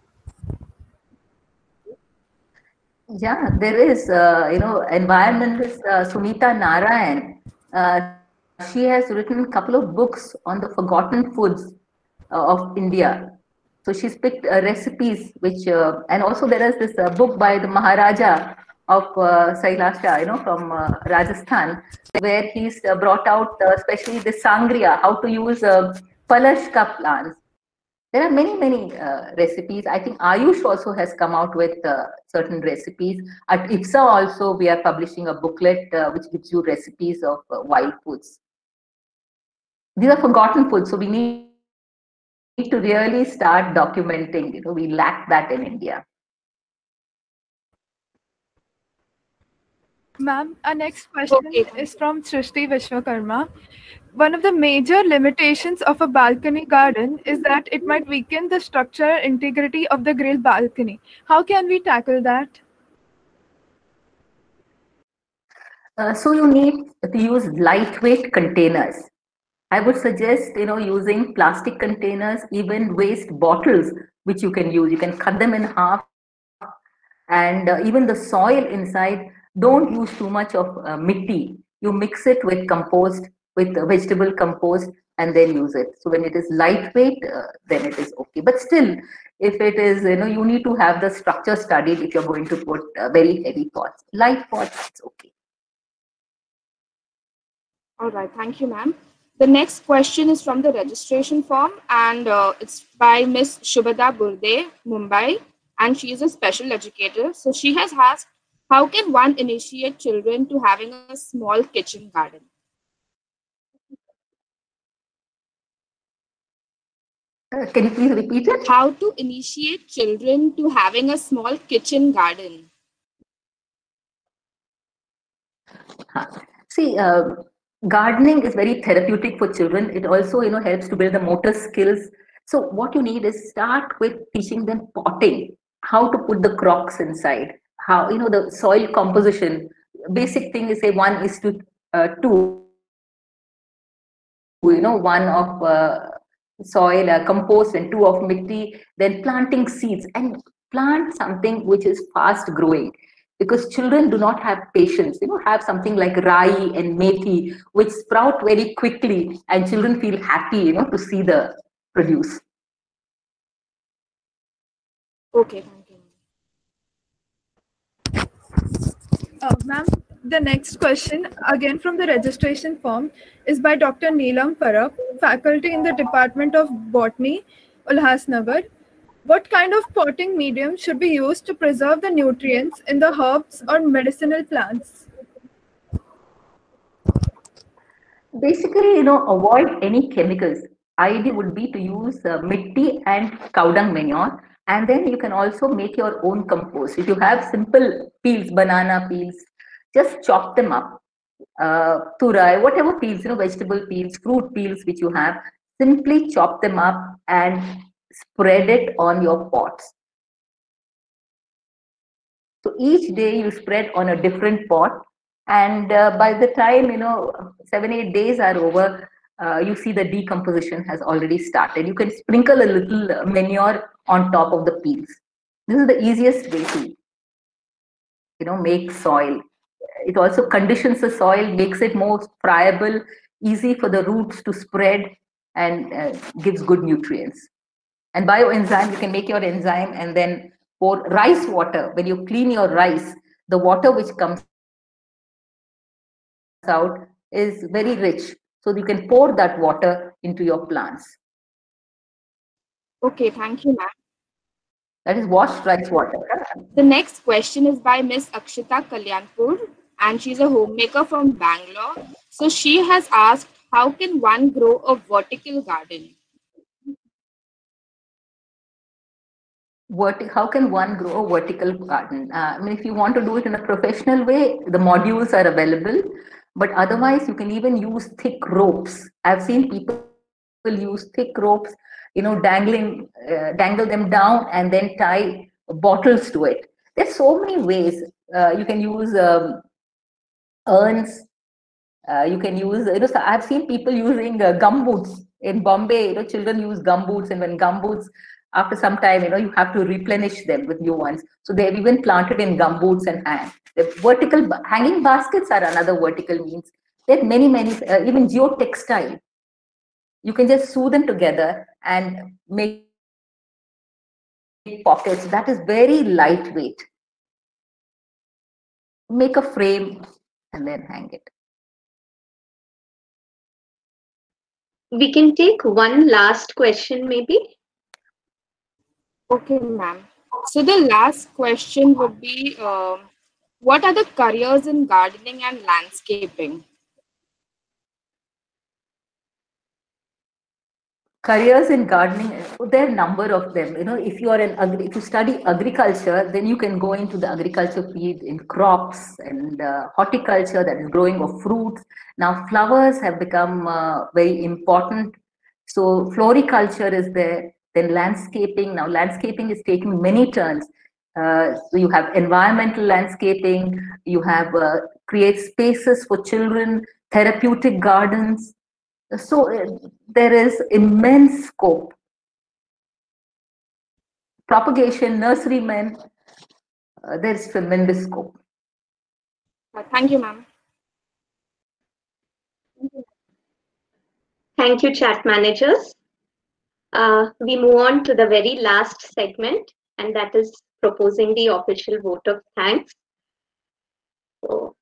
Yeah, there is, environmentalist Sunita Narayan. She has written a couple of books on the forgotten foods of India. So she's picked recipes which, and also there is this book by the Maharaja of Sailasha, from Rajasthan, where he's brought out especially the sangria, how to use palashka plants. There are many recipes. I think Ayush also has come out with certain recipes. At IFSA also, we are publishing a booklet which gives you recipes of wild foods. These are forgotten foods, so we need to really start documenting. We lack that in India. Ma'am, our next question Okay. is from Srishti Vishwakarma. One of the major limitations of a balcony garden is that it might weaken the structural integrity of the grille balcony. How can we tackle that? So you need to use lightweight containers. I would suggest, using plastic containers, even waste bottles, which you can use. You can cut them in half, and even the soil inside, don't use too much of mitti. You mix it with compost, with vegetable compost, and then use it. So when it is lightweight, then it is okay. But still, if it is, you need to have the structure studied if you're going to put very heavy pots. Light pots, it's okay. All right. Thank you, ma'am. The next question is from the registration form, and it's by Miss Shubhada Burde, Mumbai, and she is a special educator. So she has asked, how can one initiate children to having a small kitchen garden? Can you please repeat it? How to initiate children to having a small kitchen garden? See, gardening is very therapeutic for children. It also, helps to build the motor skills. So what you need is start with teaching them potting, how to put the crocs inside, how, the soil composition. Basic thing is say 1:2, one of soil, compost, and 2 of mitti, then planting seeds, and plant something which is fast growing, because children do not have patience. Have something like rai and methi, which sprout very quickly, and children feel happy, to see the produce. Okay, thank you. Ma'am, the next question, again from the registration form, is by Dr. Neelam Parab, faculty in the Department of Botany, Ulhasnagar. What kind of potting medium should be used to preserve the nutrients in the herbs or medicinal plants? Basically, avoid any chemicals. Idea would be to use mitti and cow dung manure, and then you can also make your own compost. If you have simple peels, banana peels, just chop them up. Turai, whatever peels, vegetable peels, fruit peels which you have, simply chop them up and spread it on your pots. So each day you spread on a different pot, and by the time 7-8 days are over, you see the decomposition has already started. You can sprinkle a little manure on top of the peels. This is the easiest way to make soil. It also conditions the soil, makes it more friable, easy for the roots to spread, and gives good nutrients. And bioenzyme, you can make your enzyme and then pour rice water. When you clean your rice, the water which comes out is very rich. So you can pour that water into your plants. Okay, thank you, ma'am. That is washed rice water. The next question is by Miss Akshita Kalyanpur, and she's a homemaker from Bangalore. So she has asked, how can one grow a vertical garden? How can one grow a vertical garden? If you want to do it in a professional way, the modules are available, but otherwise you can even use thick ropes. I've seen people use thick ropes, dangle them down and then tie bottles to it. There's so many ways. You can use urns. You can use, so I've seen people using gumboots in Bombay. Children use gumboots, and when gumboots, after some time, you have to replenish them with new ones. So they've even planted in gumboots and hang. The vertical hanging baskets are another vertical means. There are many, even geotextile. You can just sew them together and make pockets. That is very lightweight. Make a frame and then hang it. We can take one last question, maybe. Okay, ma'am. So the last question would be, what are the careers in gardening and landscaping? careers in gardening, there are a number of them. If you are if you study agriculture, then you can go into the agriculture field in crops and horticulture, that is growing of fruits. Now flowers have become very important. So floriculture is there. Then landscaping. Now landscaping is taking many turns. So you have environmental landscaping. You have create spaces for children, therapeutic gardens. So there is immense scope. Propagation, nurserymen, there is tremendous scope. Thank you, ma'am. Thank you, chat managers. We move on to the very last segment, and that is proposing the official vote of thanks. So,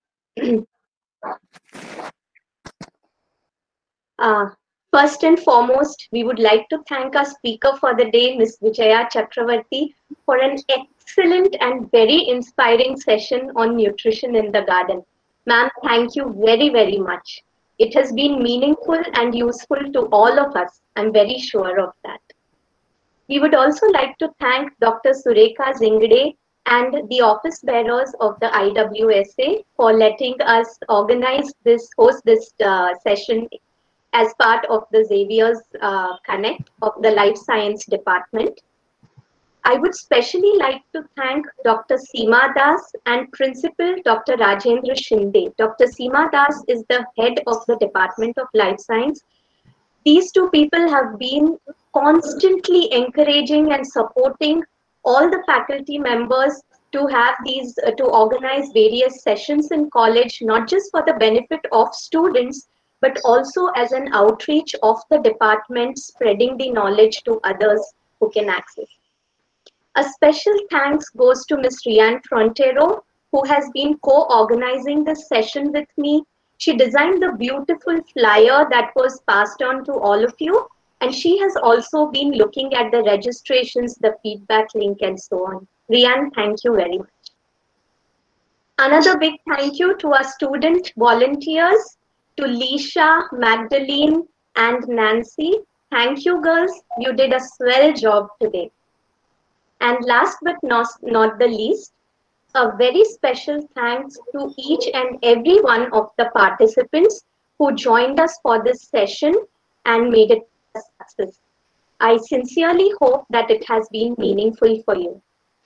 first and foremost, we would like to thank our speaker for the day, Ms. Vijaya Chakravarti, for an excellent and very inspiring session on nutrition in the garden. Ma'am, thank you very, very much. It has been meaningful and useful to all of us. I'm very sure of that. We would also like to thank Dr. Surekha Zingde and the office bearers of the IWSA for letting us host this session as part of the Xavier's Connect of the Life Science Department. I would specially like to thank Dr. Seema Das and Principal Dr. Rajendra Shinde. Dr. Seema Das is the head of the Department of Life Science. These two people have been constantly encouraging and supporting all the faculty members to have these, to organize various sessions in college, not just for the benefit of students, but also as an outreach of the department, spreading the knowledge to others who can access. A special thanks goes to Ms. Rianne Frontero, who has been co-organizing this session with me. She designed the beautiful flyer that was passed on to all of you, and she has also been looking at the registrations, the feedback link, and so on. Rianne, thank you very much. Another big thank you to our student volunteers, to Lisha, Magdalene, and Nancy. Thank you, girls. You did a swell job today. And last but not the least, a very special thanks to each and every one of the participants who joined us for this session and made it a success. I sincerely hope that it has been meaningful for you.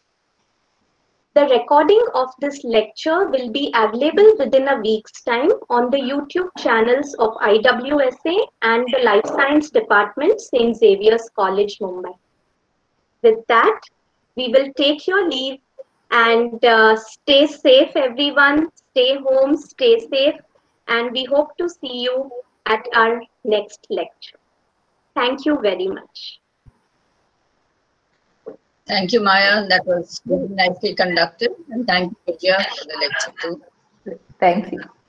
The recording of this lecture will be available within a week's time on the YouTube channels of IWSA and the Life Science Department, St. Xavier's College, Mumbai. With that, we will take your leave and stay safe, everyone. Stay home, stay safe, and we hope to see you at our next lecture. Thank you very much. Thank you, Maya. That was very nicely conducted. And thank you, Vijaya, for the lecture too. Thank you.